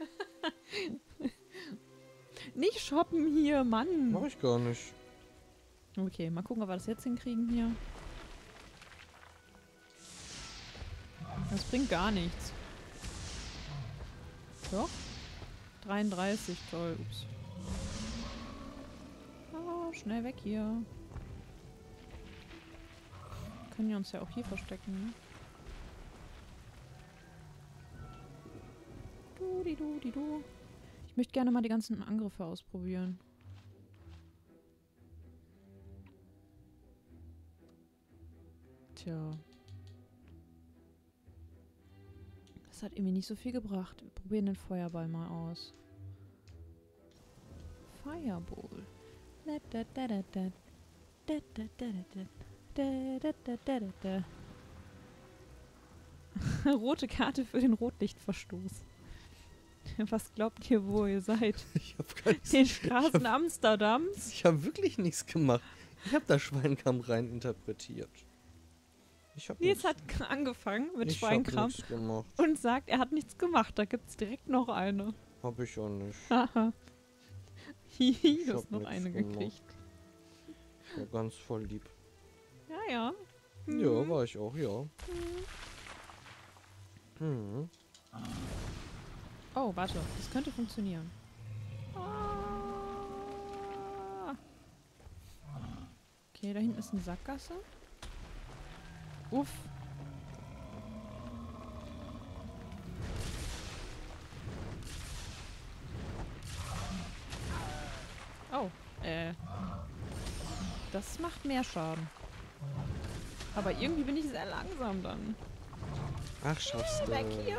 Nicht shoppen hier, Mann. Mach ich gar nicht. Okay, mal gucken, ob wir das jetzt hinkriegen hier. Das bringt gar nichts. Doch? dreiunddreißig, toll. Ups. Ah, schnell weg hier. können ja uns ja auch hier verstecken, ne? Du, di, du, di, du. Ich möchte gerne mal die ganzen Angriffe ausprobieren. Tja. Das hat irgendwie nicht so viel gebracht. Wir probieren den Feuerball mal aus. Fireball. Da, da, da, da, da. Da, da, da, da, da, da, da, da, da, da. Rote Karte für den Rotlichtverstoß. Was glaubt ihr, wo ihr seid? Ich hab gar nichts. Den Straßen ich hab, Amsterdams? ich hab wirklich nichts gemacht. Ich hab da Schweinkram rein interpretiert. Ich hab Nils nix- hat k- angefangen mit ich hab Schweinkram nichts gemacht. und sagt, er hat nichts gemacht. Da gibt's direkt noch eine. Hab ich auch nicht. Haha. Hihi, Ich du hab hast noch nix eine gemacht. gekriegt. Ich war ganz voll lieb. Ja, ja. Ja, Mhm. war ich auch, ja. Mhm. Oh, warte. Das könnte funktionieren. Ah. Okay, da hinten ist eine Sackgasse. Uff. Oh, äh. Das macht mehr Schaden. Aber irgendwie bin ich sehr langsam dann. Ach, schaffst du. Weg hier!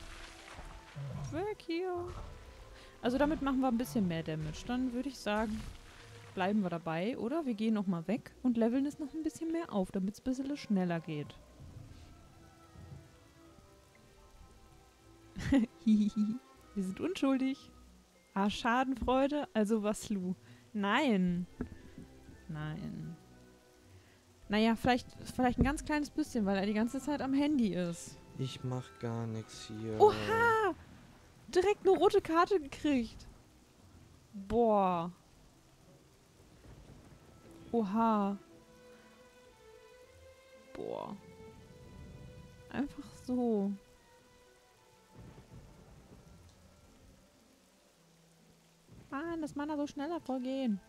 Weg hier! Also damit machen wir ein bisschen mehr Damage. Dann würde ich sagen, bleiben wir dabei, oder? Wir gehen nochmal weg und leveln es noch ein bisschen mehr auf, damit es ein bisschen schneller geht. Hihihi. Wir sind unschuldig. Ah, Schadenfreude? Also was, Lu? Nein. Nein. Naja, vielleicht, vielleicht ein ganz kleines bisschen, weil er die ganze Zeit am Handy ist. Ich mach gar nichts hier. Oha! Direkt eine rote Karte gekriegt. Boah. Oha. Boah. Einfach so. Mann, das Mana so schneller vorgehen.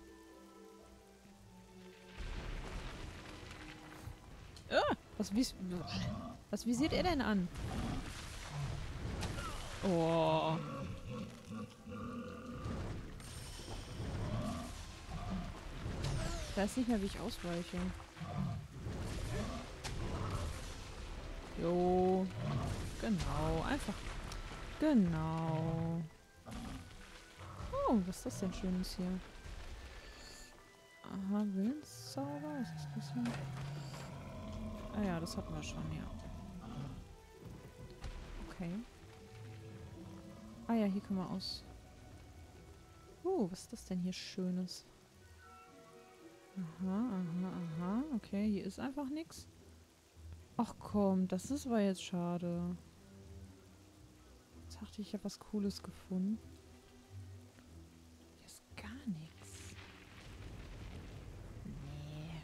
Ah, was, vis was visiert er denn an? Oh. Ich weiß nicht mehr, wie ich ausweiche. Jo. Genau, einfach. Genau. Oh, was ist das denn Schönes hier? Aha, Willenszauber? Was ist das hier? Ah ja, das hatten wir schon, ja. Okay. Ah ja, hier können wir aus... Oh, was ist das denn hier Schönes? Aha, aha, aha. Okay, hier ist einfach nichts. Ach komm, das ist aber jetzt schade. Jetzt dachte ich, ich habe was Cooles gefunden. Hier ist gar nichts. Nee.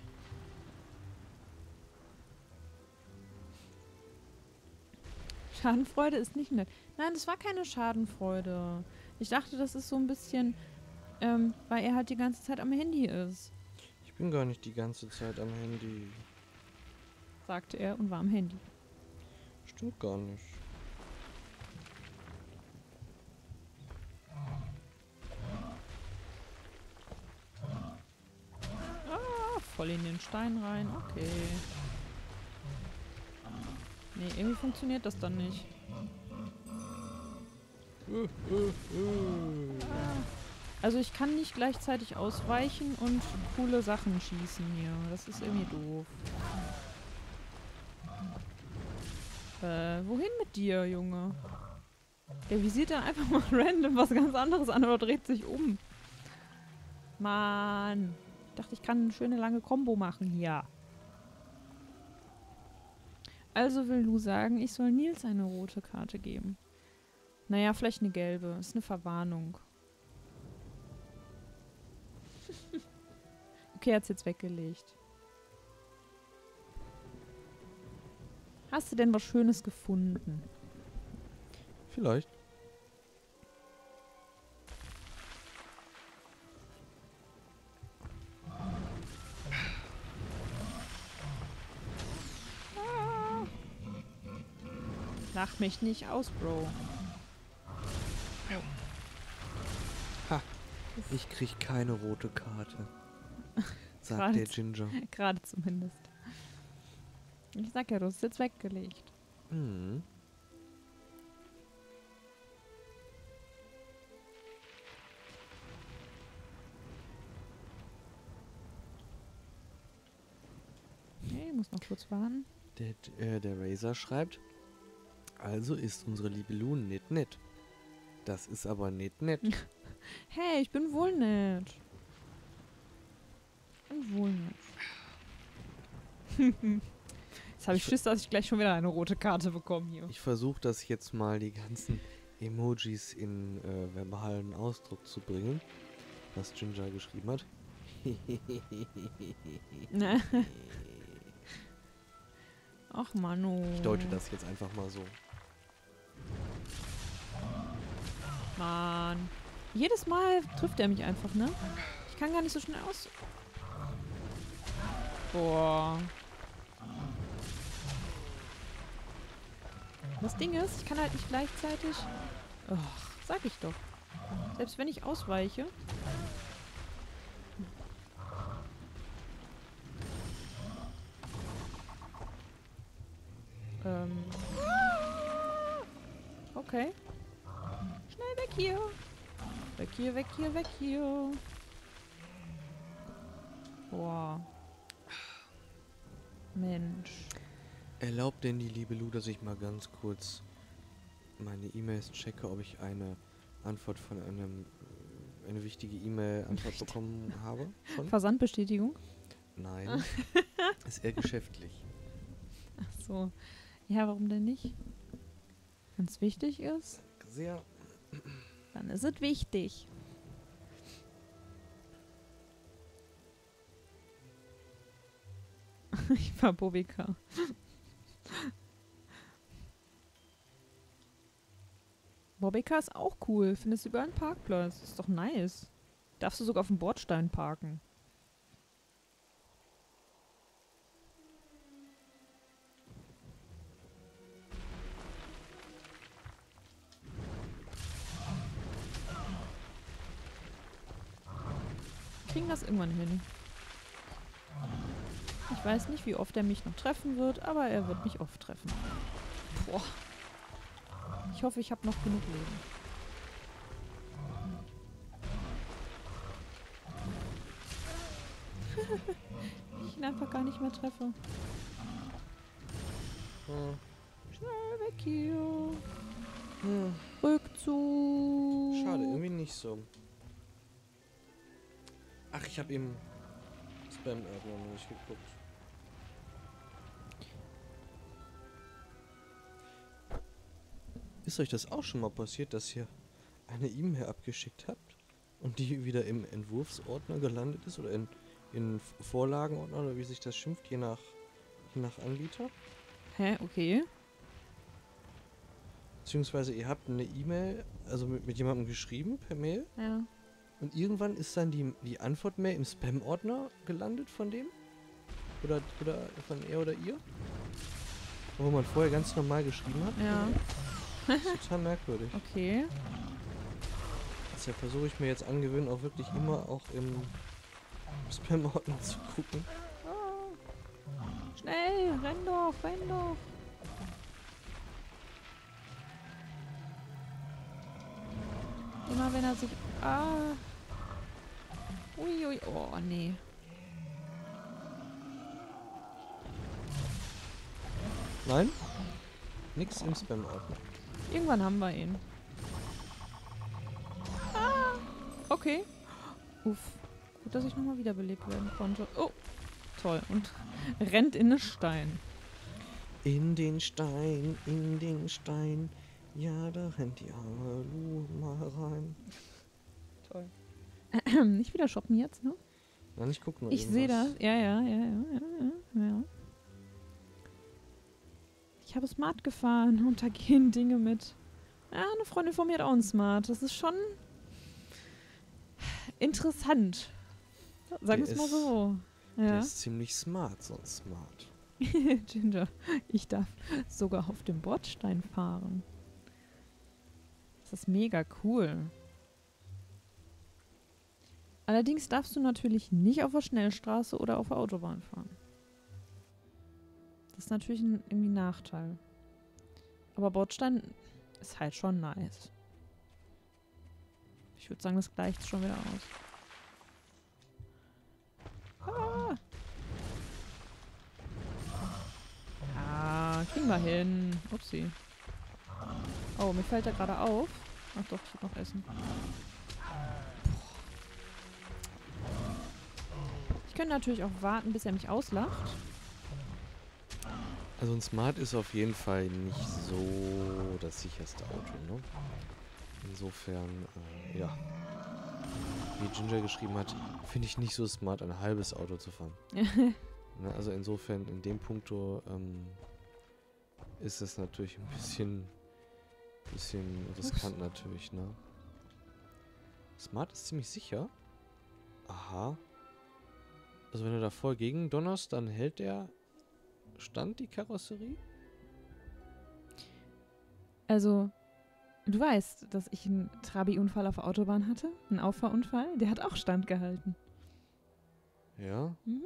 Schadenfreude ist nicht nett. Nein, das war keine Schadenfreude. Ich dachte, das ist so ein bisschen, ähm, weil er halt die ganze Zeit am Handy ist, Ich bin gar nicht die ganze Zeit am Handy. sagte er und war am Handy. Stimmt gar nicht. Ah, voll in den Stein rein. Okay. Nee, irgendwie funktioniert das dann nicht. Uh, uh, uh. Also ich kann nicht gleichzeitig ausweichen und coole Sachen schießen hier. Das ist irgendwie doof. Äh, wohin mit dir, Junge? Der visiert dann einfach mal random was ganz anderes an oder dreht sich um. Mann. Ich dachte, ich kann eine schöne lange Combo machen hier. Also will Lu sagen, ich soll Nils eine rote Karte geben. Naja, vielleicht eine gelbe. Ist eine Verwarnung. Okay, er hat's jetzt weggelegt. Hast du denn was Schönes gefunden? Vielleicht. Lach mich nicht aus, Bro. Ha, ich krieg keine rote Karte. Sagt Gerade der z- Ginger. Gerade zumindest. Ich sag ja, du hast es jetzt weggelegt. Mhm. Nee, ich muss noch kurz warten. Der, äh, der Razer schreibt, also ist unsere liebe Lu nicht nett. Das ist aber nicht nett. Hey, ich bin wohl nett. Ich bin wohl nett. Jetzt habe ich Ich- Schiss, dass ich gleich schon wieder eine rote Karte bekomme hier. Ich versuche das jetzt mal, die ganzen Emojis in äh, verbalen Ausdruck zu bringen, was Ginger geschrieben hat. Ne? Ach, Manu. Ich deute das jetzt einfach mal so. Mann. Jedes Mal trifft er mich einfach, ne? Ich kann gar nicht so schnell aus... Boah. Das Ding ist, ich kann halt nicht gleichzeitig... Ach, sag ich doch. Selbst wenn ich ausweiche... Ähm... Okay. Schnell weg hier. Weg hier, weg hier, weg hier. Boah. Mensch. Erlaubt denn die liebe Lu, dass ich mal ganz kurz meine E-Mails checke, ob ich eine Antwort von einem, eine wichtige E-Mail-Antwort bekommen habe? Schon? Versandbestätigung? Nein. Ist eher geschäftlich. Ach so. Ja, warum denn nicht? Wenn es wichtig ist, Sehr. dann ist es wichtig. Ich war Bobika. Bobika ist auch cool. Findest du überall einen Parkplatz. Ist doch nice. Darfst du sogar auf dem Bordstein parken. Kriegen das irgendwann hin. Ich weiß nicht, wie oft er mich noch treffen wird, aber er wird mich oft treffen. Boah. Ich hoffe, ich habe noch genug Leben. Ich ihn einfach gar nicht mehr treffe. Hm. Schnell weg hier. Hm. Rückzug. Schade, irgendwie nicht so. Ach, ich habe im Spam-Ordner noch nicht geguckt. Ist euch das auch schon mal passiert, dass ihr eine E-Mail abgeschickt habt und die wieder im Entwurfsordner gelandet ist oder in, in Vorlagenordner oder wie sich das schimpft, je nach, je nach Anbieter? Hä, okay. Beziehungsweise ihr habt eine E-Mail, also mit, mit jemandem geschrieben per Mail Ja. und irgendwann ist dann die, die Antwort-Mail im Spam-Ordner gelandet von dem? Oder, oder von er oder ihr? Wo man vorher ganz normal geschrieben hat? Ja. Das ist total merkwürdig. Okay. Deshalb versuche ich mir jetzt angewöhnen, auch wirklich immer auch im Spam-Ordner zu gucken. Oh. Schnell, renn doch, renn doch. Immer wenn er sich... Ah. Uiui, oh nee. Nein? Nix im Spam-Ordner. Irgendwann haben wir ihn. Ah. Okay. Uff. Gut, dass ich nochmal wiederbelebt werden konnte. Oh. Toll. Und rennt in den Stein. In den Stein, in den Stein. Ja, da rennt die arme Lu mal rein. Toll. Nicht wieder shoppen jetzt, ne? Nein, ich guck nur Ich sehe das. irgendwas. Ja, ja, ja, ja, ja, ja. Ich habe Smart gefahren und da gehen Dinge mit. Ja, eine Freundin von mir hat auch einen Smart. Das ist schon interessant. Sagen wir Der es mal ist- so. Der Ja. ist ziemlich smart, so ein Smart. Ginger, ich darf sogar auf dem Bordstein fahren. Das ist mega cool. Allerdings darfst du natürlich nicht auf der Schnellstraße oder auf der Autobahn fahren. Das ist natürlich ein irgendwie ein Nachteil. Aber Bordstein ist halt schon nice. Ich würde sagen, das gleicht schon wieder aus. Ah! Ja, kriegen wir hin. Upsi. Oh, mir fällt er gerade auf. Ach doch, ich hab noch Essen. Ich könnte natürlich auch warten, bis er mich auslacht. Also ein Smart ist auf jeden Fall nicht so das sicherste Auto, ne? Insofern, äh, ja. Wie Ginger geschrieben hat, finde ich nicht so smart, ein halbes Auto zu fahren. Ne, also insofern, in dem Punkto ähm, ist es natürlich ein bisschen, bisschen riskant natürlich, ne? Smart ist ziemlich sicher. Aha. Also wenn du da voll gegen donnerst, dann hält der Stand, die Karosserie? Also, du weißt, dass ich einen Trabi-Unfall auf der Autobahn hatte? Einen Auffahrunfall? Der hat auch standgehalten. Ja. Mhm.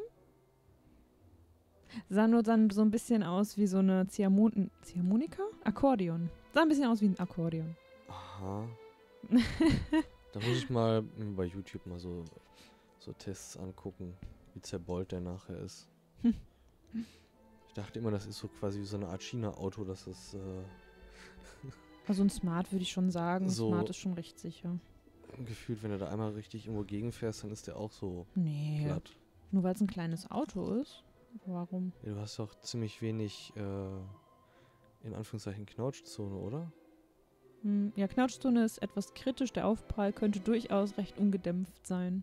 Sah nur dann so ein bisschen aus wie so eine Ziehharmon Ziehharmonika? Akkordeon. Sah ein bisschen aus wie ein Akkordeon. Aha. Da muss ich mal bei YouTube mal so, so Tests angucken, wie zerbeult der nachher ist. Ich dachte immer, das ist so quasi wie so eine Art China-Auto, dass es äh, Also ein Smart würde ich schon sagen. So- Smart ist schon recht sicher. gefühlt, wenn du da einmal richtig irgendwo gegenfährst, dann ist der auch so Nee, platt. nur weil es ein kleines Auto ist. Warum? Ja, du hast doch ziemlich wenig, äh, in Anführungszeichen, Knautschzone, oder? Hm, ja, Knautschzone ist etwas kritisch. Der Aufprall könnte durchaus recht ungedämpft sein.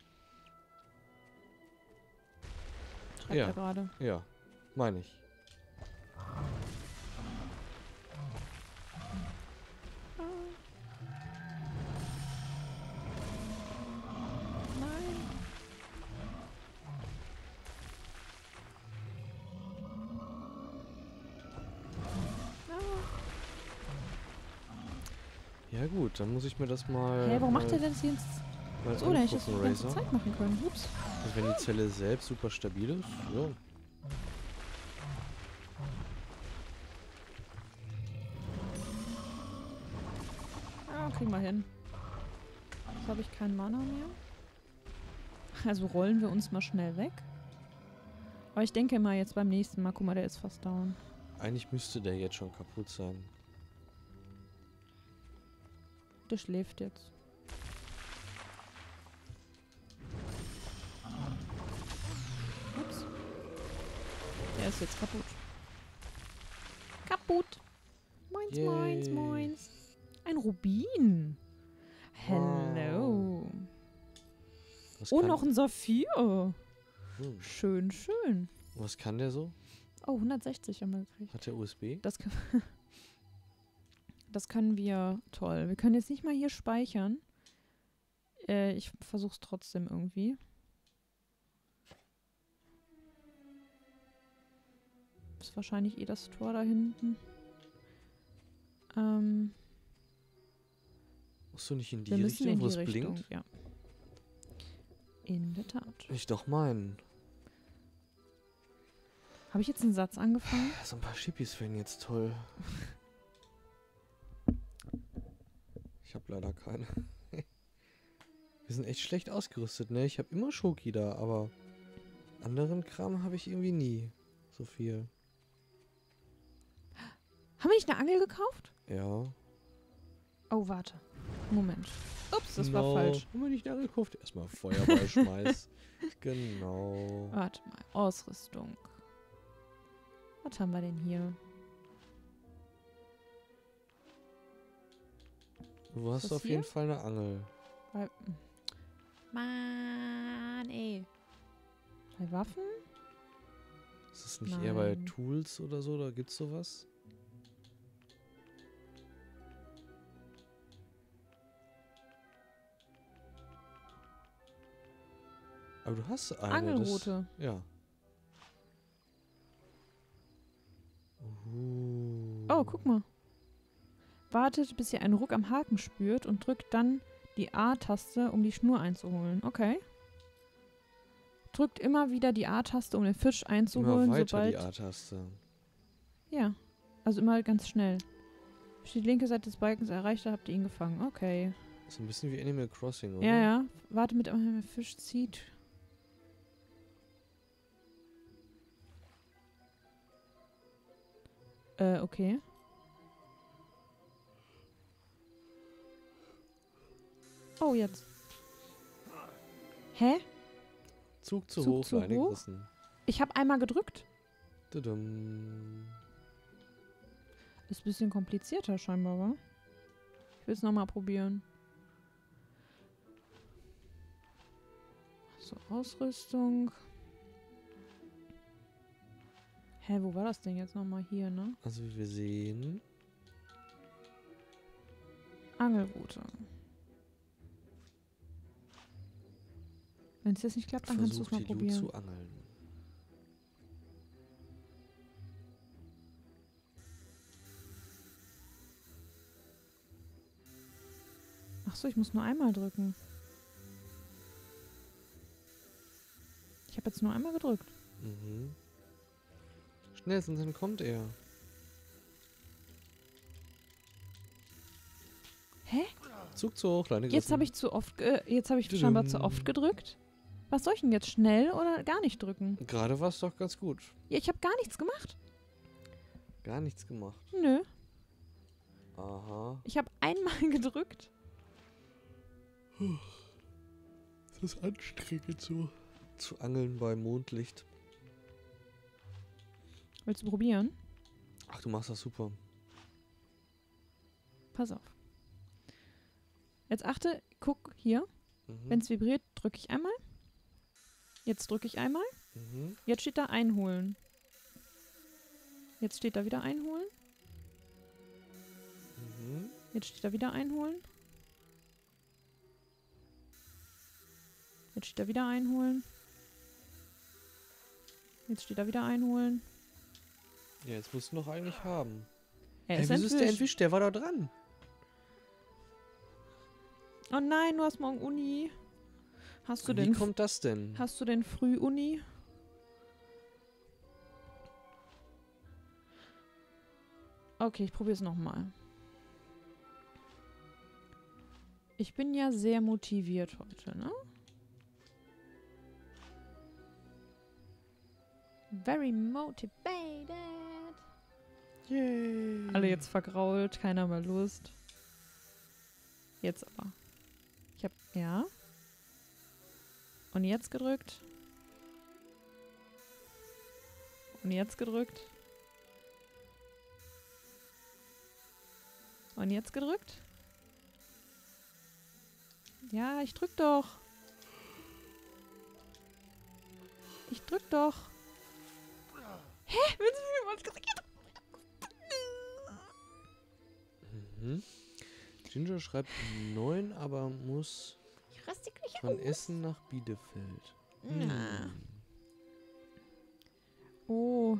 Schreibt Ja. er gerade. Ja, meine ich. Nein. Ja gut, dann muss ich mir das mal... Hä, warum mal, macht er denn das jetzt mal so? Da hätte ich das die angucken, ganze Razer. Zeit machen können. Ups. Also wenn die Zelle selbst super stabil ist, ja. Ah, kriegen wir hin. Jetzt habe ich keinen Mana mehr. Also rollen wir uns mal schnell weg. Aber ich denke mal jetzt beim nächsten Mal, guck mal, der ist fast down. Eigentlich müsste der jetzt schon kaputt sein. Der schläft jetzt. Ups. Der ist jetzt kaputt. Kaputt. Moins, Yay. moins, moins. Ein Rubin. Hello. Was Oh, kann, noch ein Saphir. Hm. Schön, schön. Was kann der so? Oh, hundertsechzig haben wir gekriegt. Hat der U S B? Das, kö- das können wir. Toll. Wir können jetzt nicht mal hier speichern. Äh, ich versuch's trotzdem irgendwie. Ist wahrscheinlich eh das Tor da hinten. Ähm, Musst du nicht in die wir müssen Richtung, in wo die es Richtung, blinkt? ja. In der Tat. Ich doch meinen. Habe ich jetzt einen Satz angefangen? So ein paar Schippis wären jetzt toll. Ich habe leider keine. Wir sind echt schlecht ausgerüstet, ne? Ich habe immer Schoki da, aber anderen Kram habe ich irgendwie nie so viel. Haben wir nicht eine Angel gekauft? Ja. Oh, warte. Moment. Ups, das Genau. war falsch. Haben wir nicht da gekauft? Erstmal Feuerball schmeiß. Genau. Warte mal. Ausrüstung. Was haben wir denn hier? Du hast das auf hier? jeden Fall eine Angel. Bei Mann, ey. Bei Waffen? Ist das nicht eher bei Nein. Tools oder so? Da gibt's sowas? Aber du hast eine. Angelrute. Das, ja. Uh. Oh, guck mal. Wartet, bis ihr einen Ruck am Haken spürt und drückt dann die A-Taste, um die Schnur einzuholen. Okay. Drückt immer wieder die A-Taste, um den Fisch Immer einzuholen, weiter sobald... die A-Taste. Ja, also immer ganz schnell. Bis die linke Seite des Balkens erreicht, habt ihr ihn gefangen. Okay. Ist ein bisschen wie Animal Crossing, oder? Ja, ja. Warte mit, wenn der Fisch zieht. Äh, okay. Oh, jetzt. Hä? Zug zu Zug hoch, zu Leine hoch? gerissen. Ich habe einmal gedrückt. Tudum. Ist ein bisschen komplizierter scheinbar, wa? Ich will es nochmal probieren. So, Ausrüstung. Hä, wo war das Ding jetzt nochmal? Hier, ne? Also wie wir sehen. Angelroute. Wenn es jetzt nicht klappt, dann kannst du es Versucht mal die Lu probieren. zu angeln. Achso, ich muss nur einmal drücken. Ich habe jetzt nur einmal gedrückt. Mhm. Schnell, sonst dann kommt er. Hä? Zug zu hoch, Leine Jetzt habe ich zu oft, ge jetzt habe ich scheinbar zu oft gedrückt. Was soll ich denn jetzt? Schnell oder gar nicht drücken? Gerade war es doch ganz gut. Ja, ich habe gar nichts gemacht. Gar nichts gemacht. Nö. Aha. Ich habe einmal gedrückt. Das ist anstrengend so. Zu angeln bei Mondlicht. Willst du probieren? Ach, du machst das super. Pass auf. Jetzt achte, guck hier. Mhm. Wenn es vibriert, drücke ich einmal. Jetzt drücke ich einmal. Mhm. Jetzt steht da einholen. Jetzt steht da wieder einholen. Mhm. Jetzt steht da wieder einholen. Jetzt steht da wieder einholen. Jetzt steht da wieder einholen. Ja, jetzt musst du noch eigentlich haben. Er Hey, ist wieso ist der entwischt. entwischt? Der war da dran. Oh nein, du hast morgen Uni. Hast du Wie denn, kommt das denn? hast du denn früh Uni? Okay, ich probiere es nochmal. Ich bin ja sehr motiviert heute, ne? Very motivated. Yay. Alle jetzt vergrault, keiner mehr Lust. Jetzt aber. Ich hab, ja. Und jetzt gedrückt. Und jetzt gedrückt. Und jetzt gedrückt. Ja, ich drück doch. Ich drück doch. Hä? Willst du mir was gesagt? Mhm. Ginger schreibt neun, aber muss Ich raste gleich von aus. Essen nach Bielefeld. Na. Hm. Oh.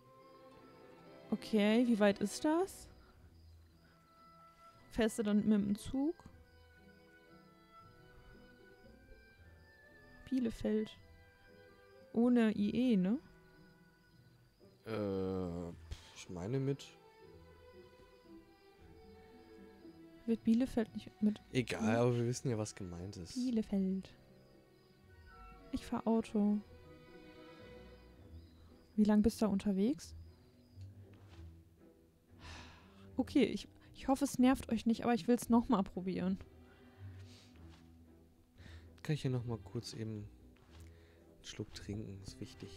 Okay, wie weit ist das? Fährst du dann mit dem Zug? Bielefeld. Ohne I E, ne? Äh, ich meine mit. Wird Bielefeld nicht mit Egal, aber wir wissen ja, was gemeint ist. Bielefeld. Ich fahr Auto. Wie lang bist du da unterwegs? Okay, ich, ich hoffe, es nervt euch nicht, aber ich will es nochmal probieren. Kann ich hier nochmal kurz eben einen Schluck trinken, ist wichtig.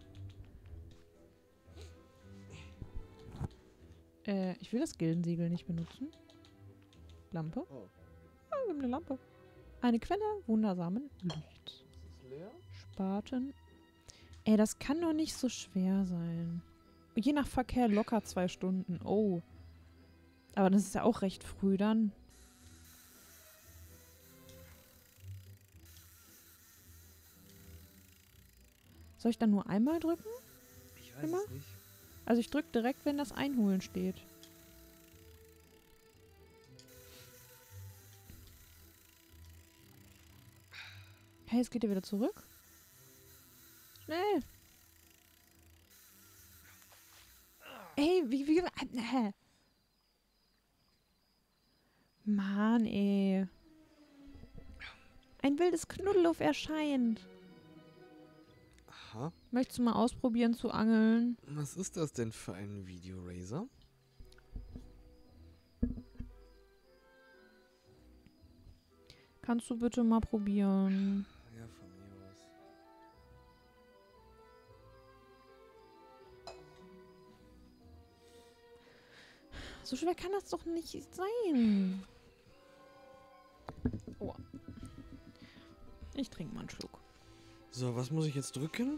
Äh, ich will das Gildensiegel nicht benutzen. Lampe. Oh. Ah, wir haben eine Lampe. Eine Quelle wundersamen Lichts. Ist es leer? Spaten. Ey, das kann doch nicht so schwer sein. Je nach Verkehr locker zwei Stunden. Oh. Aber das ist ja auch recht früh dann. Soll ich dann nur einmal drücken? Ich weiß Immer? es nicht. Also ich drücke direkt, wenn das Einholen steht. Hey, jetzt geht er wieder zurück. Schnell. Ey, wie, wie, hä? Mann, ey. Ein wildes Knuddelhof erscheint. Aha. Möchtest du mal ausprobieren zu angeln? Was ist das denn für ein Videoracer? Kannst du bitte mal probieren? Ja, von mir aus. So schwer kann das doch nicht sein. Oh. Ich trinke mal einen Schluck. So, was muss ich jetzt drücken?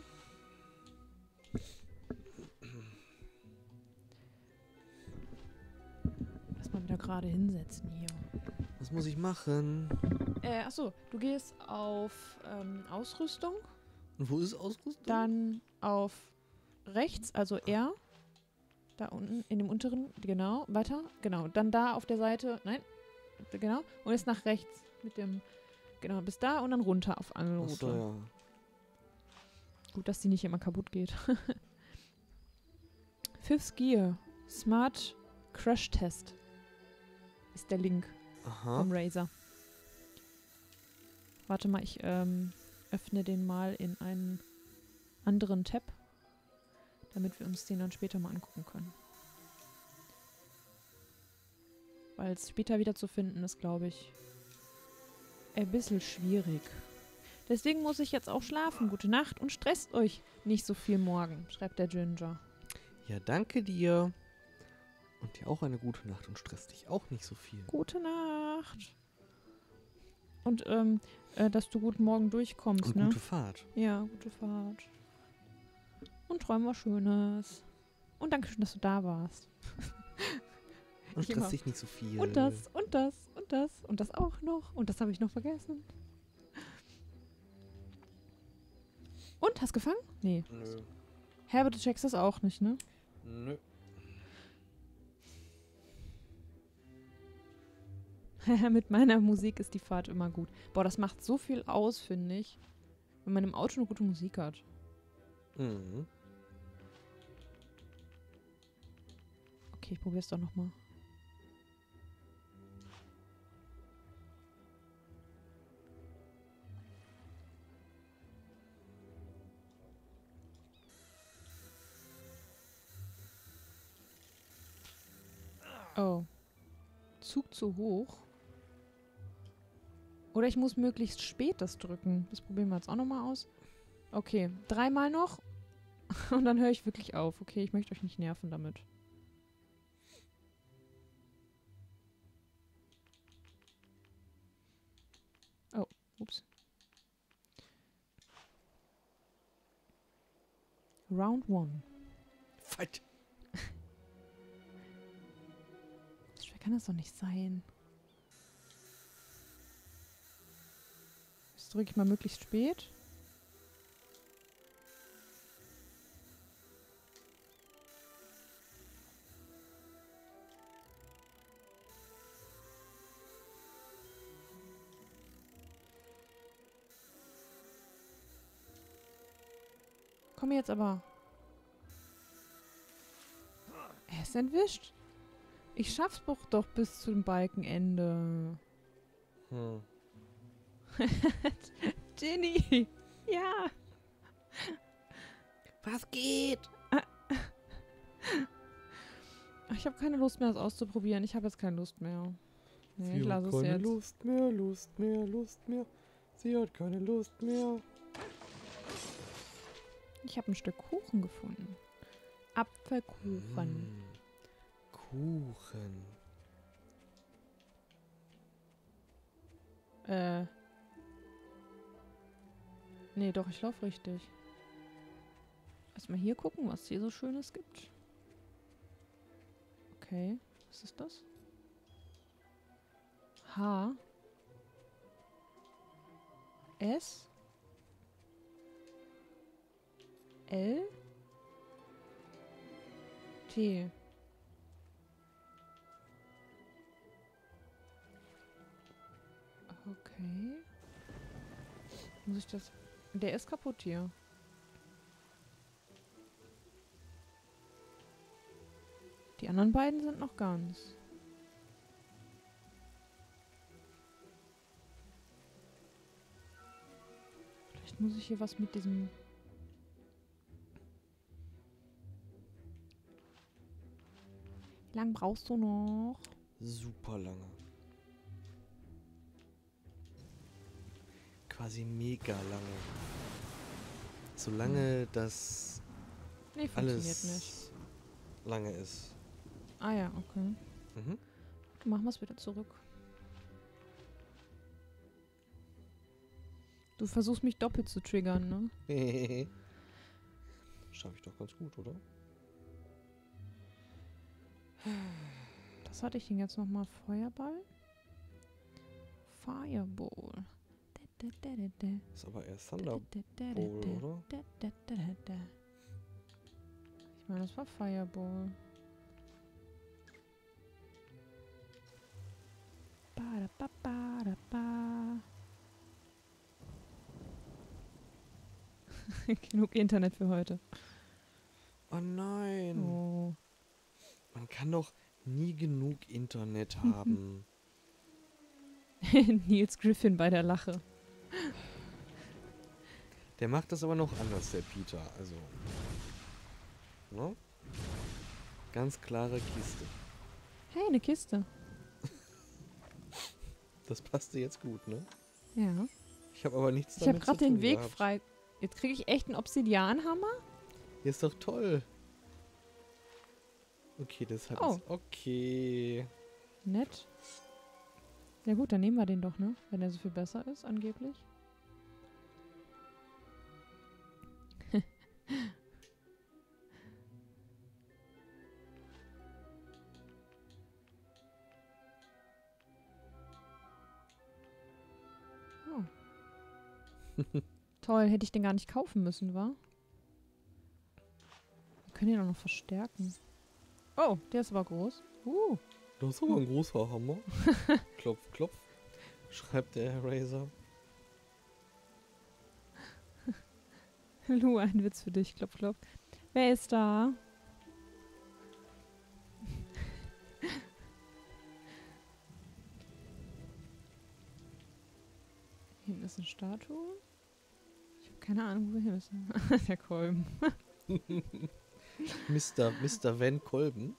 Lass mal wieder gerade hinsetzen hier. Was muss ich machen? Äh, achso, du gehst auf ähm, Ausrüstung, Und wo ist Ausrüstung? dann auf rechts, also R. Da unten, in dem unteren, genau, weiter, genau. Dann da auf der Seite, nein, genau. Und jetzt nach rechts mit dem, genau, bis da und dann runter auf Angelroute. Achso, ja. Gut, dass die nicht immer kaputt geht. Fifth Gear, Smart Crash Test ist der Link Aha. vom Razer. Warte mal, ich ähm, öffne den mal in einen anderen Tab, damit wir uns den dann später mal angucken können. Weil es später wieder zu finden ist, glaube ich, ein bisschen schwierig. Deswegen muss ich jetzt auch schlafen. Gute Nacht und stresst euch nicht so viel morgen, schreibt der Ginger. Ja, danke dir. Und dir auch eine gute Nacht und stress dich auch nicht so viel. Gute Nacht. Und ähm, äh, dass du gut morgen durchkommst, Und ne? gute Fahrt. Ja, gute Fahrt. Und träum was Schönes. Und danke schön, dass du da warst. Und Ich immer. stress dich nicht so viel. Und das, und das, und das, und das auch noch. Und das habe ich noch vergessen. Und, hast gefangen? Nee. Nö. Herbert, du checkst das auch nicht, ne? Nö. Mit meiner Musik ist die Fahrt immer gut. Boah, das macht so viel aus, finde ich. Wenn man im Auto eine gute Musik hat. Mhm. Okay, ich probier's doch nochmal. Oh. Zug zu hoch. Oder ich muss möglichst spät das drücken. Das probieren wir jetzt auch nochmal aus. Okay, dreimal noch. Und dann höre ich wirklich auf. Okay, ich möchte euch nicht nerven damit. Oh, ups. Round one. Fight. So schwer kann das doch nicht sein. Jetzt drücke ich mal möglichst spät. Komm jetzt aber. Er ist entwischt. Ich schaff's doch bis zum Balkenende. Hm. Ginny! Ja! Was geht? Ich habe keine Lust mehr, das auszuprobieren. Ich habe jetzt keine Lust mehr. Nee, Sie ich lasse hat es keine jetzt. Lust mehr, Lust mehr, Lust mehr. Sie hat keine Lust mehr. Ich habe ein Stück Kuchen gefunden. Apfelkuchen. Mm. Kuchen. Äh. Nee, doch, ich laufe richtig. Erstmal hier gucken, was es hier so Schönes gibt. Okay, was ist das? H. S. L. Tee. Okay. Muss ich das... Der ist kaputt hier. Die anderen beiden sind noch ganz. Vielleicht muss ich hier was mit diesem... Wie lange brauchst du noch? Super lange. Quasi mega lange. Solange das Nee, funktioniert alles nicht. lange ist. Ah ja, okay. Mhm. Dann machen wir es wieder zurück. Du versuchst mich doppelt zu triggern, ne? Schaffe ich doch ganz gut, oder? Was hatte ich denn jetzt nochmal? Feuerball? Fireball. Ist aber eher Thunderbolt, oder? Ich meine, das war Fireball. Ba-da-ba-ba-da-ba. Genug Internet für heute. Oh nein. Oh. Man kann doch nie genug Internet haben. Nils Griffin bei der Lache. Der macht das aber noch anders, der Peter. Also. Ne? Ganz klare Kiste. Hey, eine Kiste. Das passte jetzt gut, ne? Ja. Ich habe aber nichts Ich habe damit gerade zu den tun Weg gehabt. frei. Jetzt kriege ich echt einen Obsidianhammer? Hier ist doch toll. Okay, das hat Oh. es. Okay. Nett. Ja gut, dann nehmen wir den doch, ne? Wenn er so viel besser ist, angeblich. Oh. Toll, hätte ich den gar nicht kaufen müssen, wa? Wir können ihn auch noch verstärken. Oh, der ist aber groß. Uh. Das ist aber ein großer Hammer. Klopf, klopf. Schreibt der Eraser. Lu, ein Witz für dich. Klopf, klopf. Wer ist da? Hinten ist eine Statue. Ich habe keine Ahnung, wo wir hin müssen. Der Kolben. Mister Mister Van Kolben.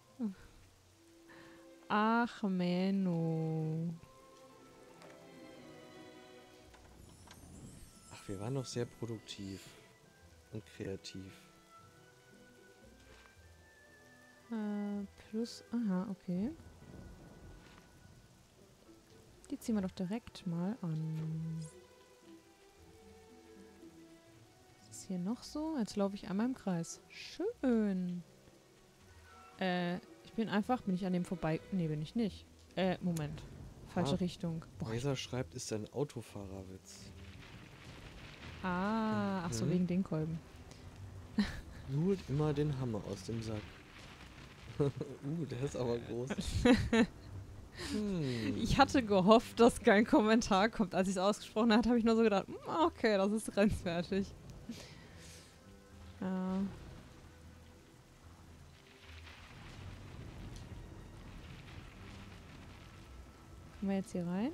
Ach, Menno. Ach, wir waren doch sehr produktiv. Und kreativ. Äh, plus, aha, okay. Die ziehen wir doch direkt mal an. Was ist hier noch so? Jetzt laufe ich einmal im Kreis. Schön. Äh, ich bin einfach, bin ich an dem vorbei... Nee, bin ich nicht. Äh, Moment. Falsche Ah. Richtung. Boah, ich, Eraser schreibt, ist ein Autofahrerwitz. ah, ach so, Mhm. wegen den Kolben. Holt immer den Hammer aus dem Sack. uh, der ist aber groß. hm. Ich hatte gehofft, dass kein Kommentar kommt. Als ich es ausgesprochen habe, habe ich nur so gedacht, "Hm, okay, das ist grenzwertig. Ja. Kommen wir jetzt hier rein?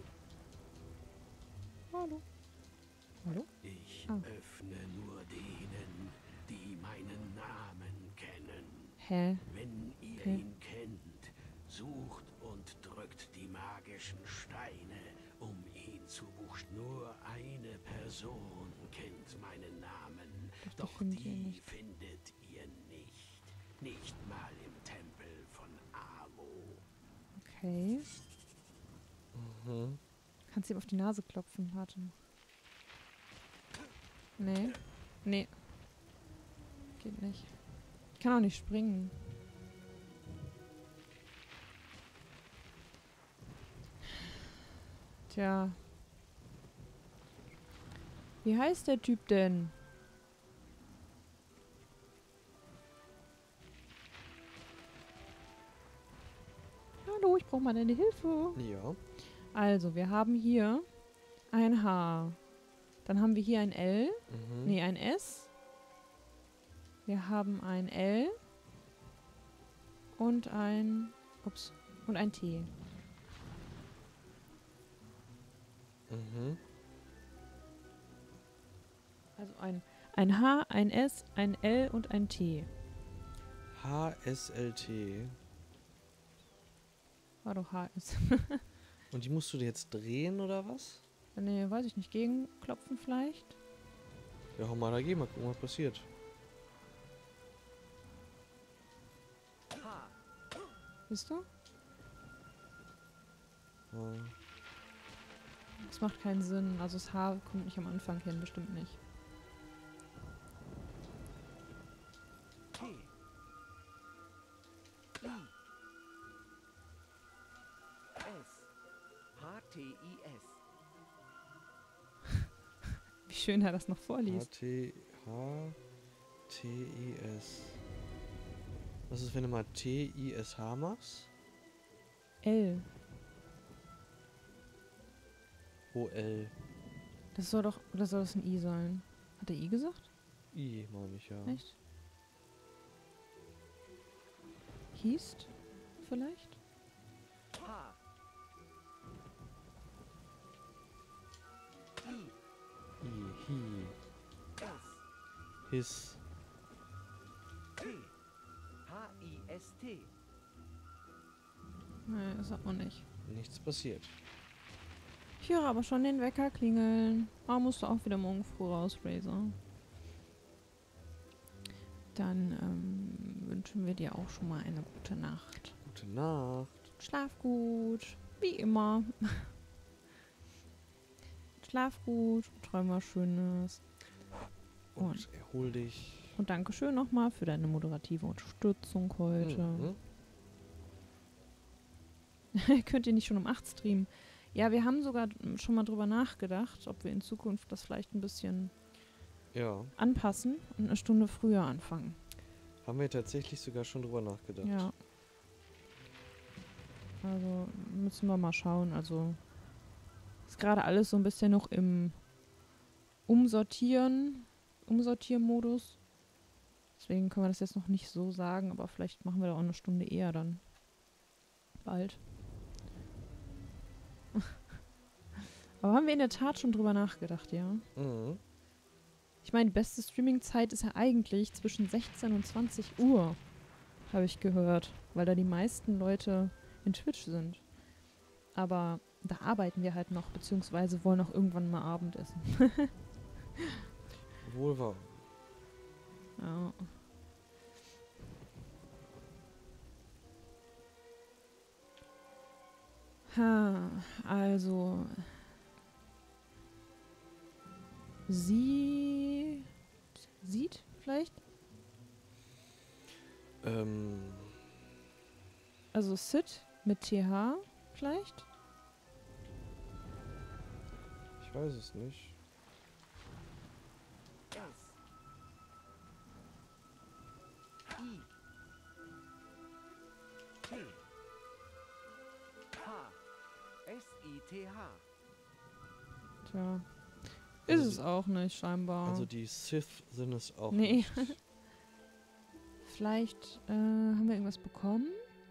Hallo. Hallo? Ich Ah. öffne nur denen, die meinen Namen kennen. Hä? Wenn ihr Okay. ihn kennt, sucht und drückt die magischen Steine, um ihn zu buchstabieren. Nur eine Person kennt meinen Namen, Doch, die doch findet ihr die nicht. findet ihr nicht. Nicht mal im Tempel von Amo. Okay. Mhm. Kannst du ihm auf die Nase klopfen? Warte. Nee. Nee. Geht nicht. Ich kann auch nicht springen. Tja. Wie heißt der Typ denn? Hallo, ich brauche mal deine Hilfe. Ja. Also, wir haben hier ein H. Dann haben wir hier ein L. Mhm. Nee, ein S. Wir haben ein L. Und ein... Ups. Und ein T. Mhm. Also ein, ein H, ein S, ein L und ein T. H S L T. War doch H, S. Und die musst du dir jetzt drehen, oder was? Nee, weiß ich nicht. Gegenklopfen vielleicht? Ja, hau mal dagegen, mal gucken, was passiert. H. Siehst du? Ja. Das macht keinen Sinn. Also das H kommt nicht am Anfang hin, bestimmt nicht. T. I. S. H T I S. Wie schön er das noch H vorliest. T H T I S. Was ist, wenn du mal T I S H machst? L. O L. Das soll doch... Oder soll das ein I sein? Hat er I gesagt? I, meine ich, ja. Echt? Hiest? Vielleicht? H. I. I, hi, S. his. T. H I S T. Nee, ist auch nicht. Nichts passiert. Ich höre aber schon den Wecker klingeln. Ah, musst du auch wieder morgen früh raus, Razor. Dann ähm, wünschen wir dir auch schon mal eine gute Nacht. Gute Nacht. Schlaf gut. Wie immer. Schlaf gut. Träum was Schönes. Und, Und- erhol dich. Und Dankeschön nochmal für deine moderative Unterstützung heute. Mhm. Könnt ihr nicht schon um acht streamen? Ja, wir haben sogar schon mal drüber nachgedacht, ob wir in Zukunft das vielleicht ein bisschen Ja, anpassen und eine Stunde früher anfangen. haben wir tatsächlich sogar schon drüber nachgedacht. Ja. Also müssen wir mal schauen. Also ist gerade alles so ein bisschen noch im Umsortieren, Umsortiermodus. Deswegen können wir das jetzt noch nicht so sagen, aber vielleicht machen wir da auch eine Stunde eher dann. Bald. Aber haben wir in der Tat schon drüber nachgedacht, ja. Mhm. Ich meine, die beste Streaming-Zeit ist ja eigentlich zwischen sechzehn und zwanzig Uhr, habe ich gehört, weil da die meisten Leute in Twitch sind. Aber da arbeiten wir halt noch, beziehungsweise wollen auch irgendwann mal Abendessen. Wohl wahr. Ja. Ha, also sie sieht vielleicht? Ähm, Also Sid mit T H vielleicht? ich weiß es nicht. S. I. T. H. S I T H. Tja. Also Ist es die- auch nicht, scheinbar. Also die Sith sind es auch Nee. nicht. Vielleicht äh, haben wir irgendwas bekommen?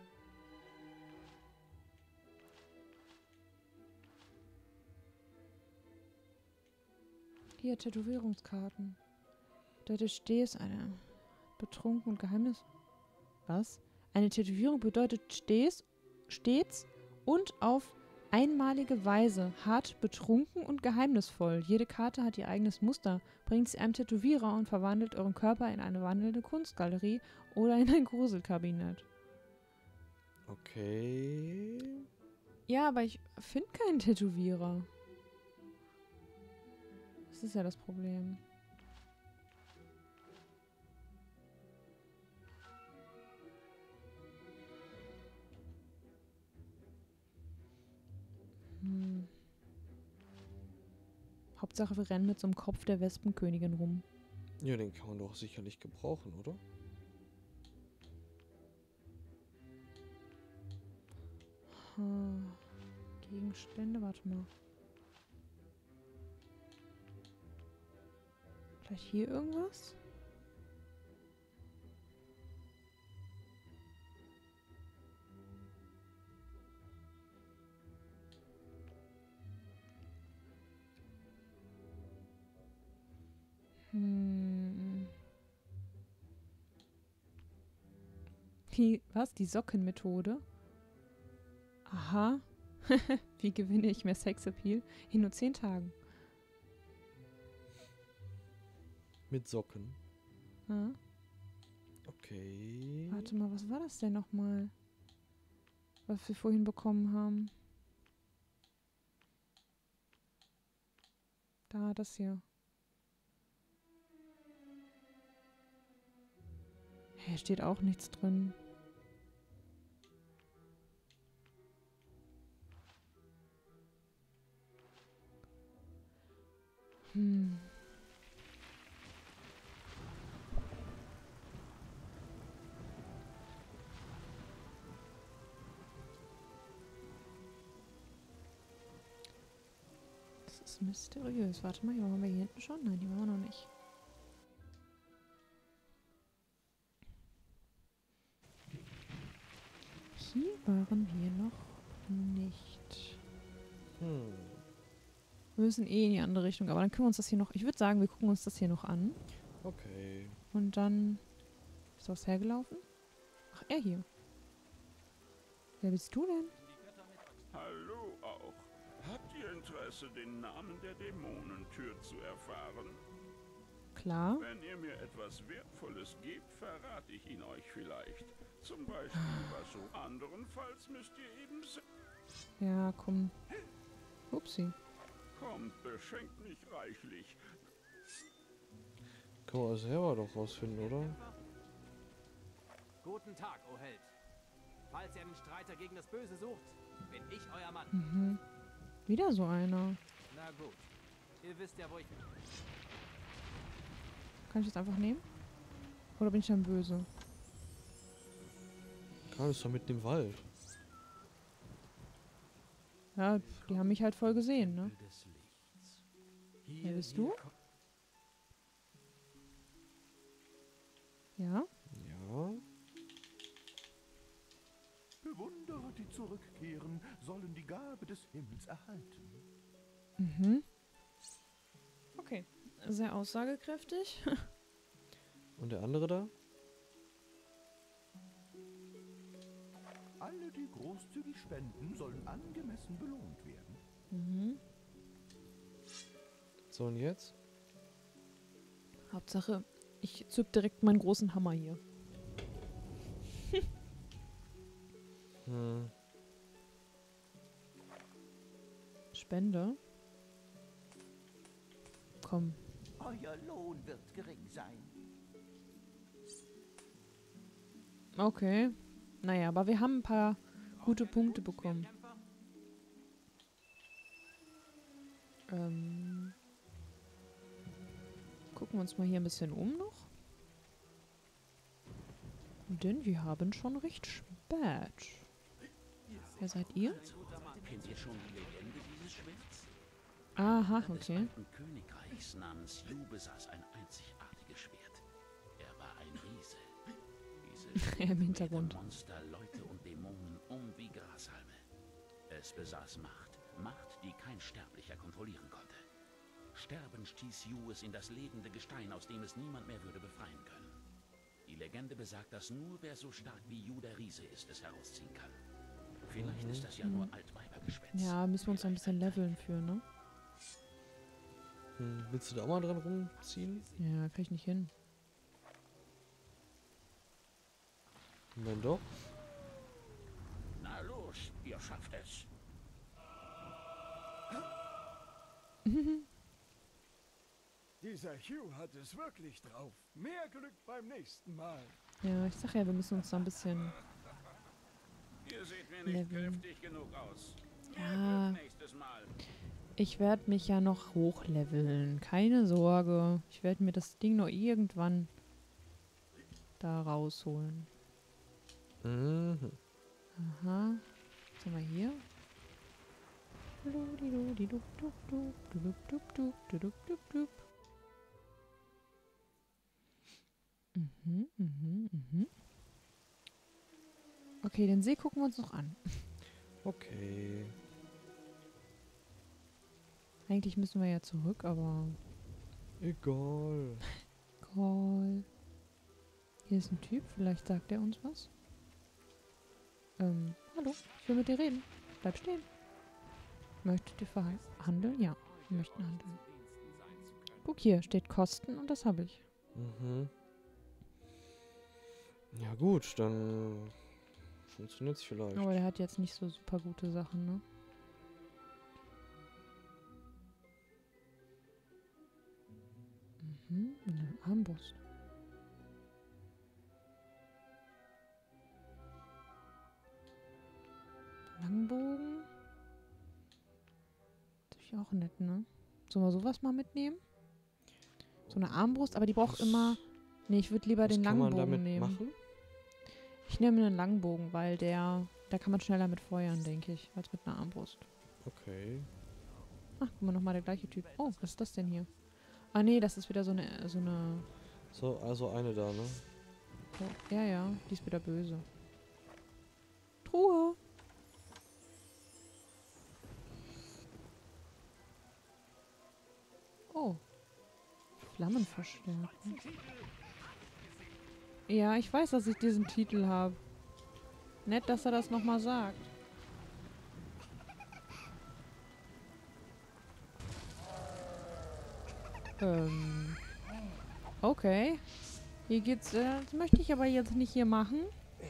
Hier, Tätowierungskarten. Dort stehst eine betrunken und Geheimnis. Was? Eine Tätowierung bedeutet stets, stets und auf einmalige Weise hart, betrunken und geheimnisvoll. Jede Karte hat ihr eigenes Muster. Bringt sie einem Tätowierer und verwandelt euren Körper in eine wandelnde Kunstgalerie oder in ein Gruselkabinett. Okay. Ja, aber ich finde keinen Tätowierer. Das ist ja das Problem. Hm. Hauptsache, wir rennen mit so einem Kopf der Wespenkönigin rum. Ja, den kann man doch sicherlich gebrauchen, oder? Aha. Gegenstände, warte mal. Vielleicht hier irgendwas? Hm. Die, was? Die Sockenmethode? Aha. Wie gewinne ich mehr Sexappeal? In nur zehn Tagen. Mit Socken. Ja. Okay. Warte mal, was war das denn nochmal? Was wir vorhin bekommen haben. Da, das hier. Hier steht auch nichts drin. Hm. Das ist mysteriös. Warte mal, hier waren wir hier hinten schon? Nein, die waren wir noch nicht. Hier waren wir noch nicht. Hm. Wir müssen eh in die andere Richtung, aber dann können wir uns das hier noch... Ich würde sagen, wir gucken uns das hier noch an. Okay. Und dann... Ist was hergelaufen? Ach, er hier. Wer bist du denn? Hallo auch. Habt ihr Interesse, den Namen der Dämonentür zu erfahren? Klar. Wenn ihr mir etwas Wertvolles gebt, verrate ich ihn euch vielleicht. Zum Beispiel was so. Anderenfalls müsst ihr eben se- Ja, komm. Upsi. Kommt, beschenkt mich reichlich. Kann man selber doch rausfinden, oder? Guten Tag, o Held. Falls ihr einen Streiter gegen das Böse sucht, bin ich euer Mann. Mhm. Wieder so einer. Na gut. Ihr wisst ja, wo ich... Kann ich das einfach nehmen? Oder bin ich dann böse? Klar, ist doch mitten im Wald. Ja, die haben mich halt voll gesehen, ne? Des Lichts. Wer bist du? Ja? Ja. Bewunderer, die zurückkehren, sollen die Gabe des Himmels erhalten. Mhm. Okay. Sehr aussagekräftig. Und der andere da? Alle, die großzügig spenden, sollen angemessen belohnt werden. Mhm. So, und jetzt? Hauptsache, ich zück direkt meinen großen Hammer hier. Hm. Spende. Komm. Euer Lohn wird gering sein. Okay. Naja, aber wir haben ein paar gute Punkte bekommen. Ähm. Gucken wir uns mal hier ein bisschen um noch. Denn wir haben schon recht spät. Wer seid ihr? Kennt ihr schon die Legende dieses Schwerts? Aha, Des okay. alten Königreichs namens Yu besaß ein einzigartiges Schwert. Er war ein Riese. Diese Ja, im Hintergrund. Monster, Leute und Dämonen um wie Grashalme. Es besaß Macht. Macht, die kein Sterblicher kontrollieren konnte. Sterben stieß Yu es in das lebende Gestein, aus dem es niemand mehr würde befreien können. Die Legende besagt, dass nur wer so stark wie Yu der Riese ist, es herausziehen kann. Vielleicht ist das ja nur Altweibergeschwätz. Ja, müssen wir uns noch ein bisschen Vielleicht leveln für, ne? Hm. Willst du da auch mal dran rumziehen? Ja, kann ich nicht hin. Und wenn doch? Na los, ihr schafft es. Dieser Hugh hat es wirklich drauf. Mehr Glück beim nächsten Mal. Ja, ich sag ja, wir müssen uns da ein bisschen... Ihr seht mir nicht Leveln. kräftig genug aus. Ja, Nächstes Mal. ich werde mich ja noch hochleveln. Keine Sorge. Ich werde mir das Ding noch irgendwann da rausholen. Mhm. Aha. Was haben wir hier? Mhm, mhm, mhm. Okay, den See gucken wir uns noch an. Okay. Eigentlich müssen wir ja zurück, aber... Egal. Egal. Hier ist ein Typ, vielleicht sagt er uns was. Ähm, hallo, ich will mit dir reden. Bleib stehen. Möchtet ihr verhandeln? Ja, wir möchten handeln. Guck, hier steht Kosten und das habe ich. Mhm. Ja gut, dann funktioniert es vielleicht. Aber der hat jetzt nicht so super gute Sachen, ne? Mhm, eine Armbrust. Langbogen. Natürlich auch nett, ne? Sollen wir sowas mal mitnehmen? So eine Armbrust, aber die braucht Was- immer... Nee, ich würde lieber Was den kann man Langbogen damit nehmen. machen? Ich nehme einen Langbogen, weil der... Da kann man schneller mit feuern, denke ich, als mit einer Armbrust. Okay. Ach, guck mal, nochmal der gleiche Typ. Oh, was ist das denn hier? Ah, nee, das ist wieder so eine... So eine So, also eine da, ne? oh, ja, ja, die ist wieder böse. Truhe! Oh. Flammenverstärker. Ja, ich weiß, dass ich diesen Titel habe. Nett, dass er das nochmal sagt. Ähm. Okay. Hier geht's, äh, das möchte ich aber jetzt nicht hier machen.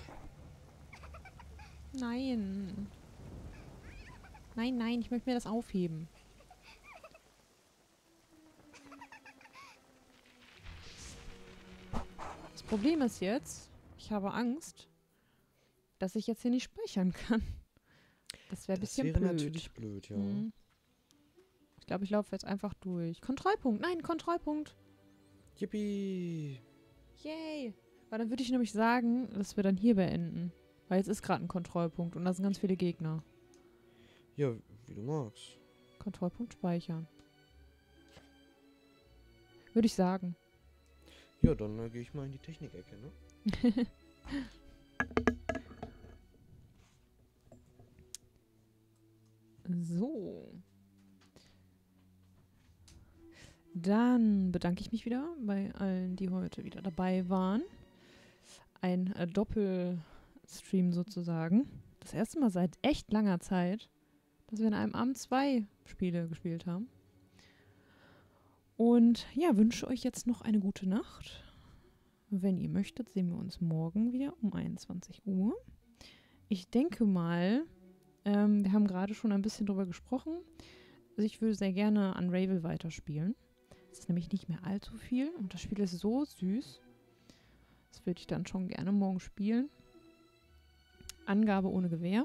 Nein. Nein, nein, ich möchte mir das aufheben. Das Problem ist jetzt, ich habe Angst, dass ich jetzt hier nicht speichern kann. Das wäre ein Das bisschen wäre blöd. natürlich blöd, ja. Mhm. Ich glaube, ich laufe jetzt einfach durch. Kontrollpunkt. Nein, Kontrollpunkt. Yippie! Yay. Weil dann würde ich nämlich sagen, dass wir dann hier beenden. Weil jetzt ist gerade ein Kontrollpunkt und da sind ganz viele Gegner. Ja, wie du magst. Kontrollpunkt speichern. Würde ich sagen. Ja, dann äh, gehe ich mal in die Technikecke, ne? So. Dann bedanke ich mich wieder bei allen, die heute wieder dabei waren. Ein äh, Doppelstream sozusagen. Das erste Mal seit echt langer Zeit, dass wir in einem Abend zwei Spiele gespielt haben. Und ja, wünsche euch jetzt noch eine gute Nacht. Wenn ihr möchtet, sehen wir uns morgen wieder um einundzwanzig Uhr. Ich denke mal, ähm, wir haben gerade schon ein bisschen drüber gesprochen. Also ich würde sehr gerne Unravel weiterspielen. Das ist nämlich nicht mehr allzu viel und das Spiel ist so süß. Das würde ich dann schon gerne morgen spielen. Angabe ohne Gewehr.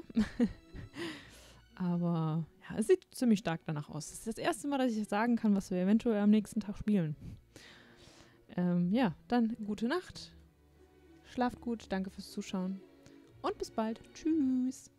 Aber ja, es sieht ziemlich stark danach aus. Das ist das erste Mal, dass ich sagen kann, was wir eventuell am nächsten Tag spielen. Ähm, ja, dann gute Nacht. Schlaft gut, danke fürs Zuschauen. Und bis bald. Tschüss.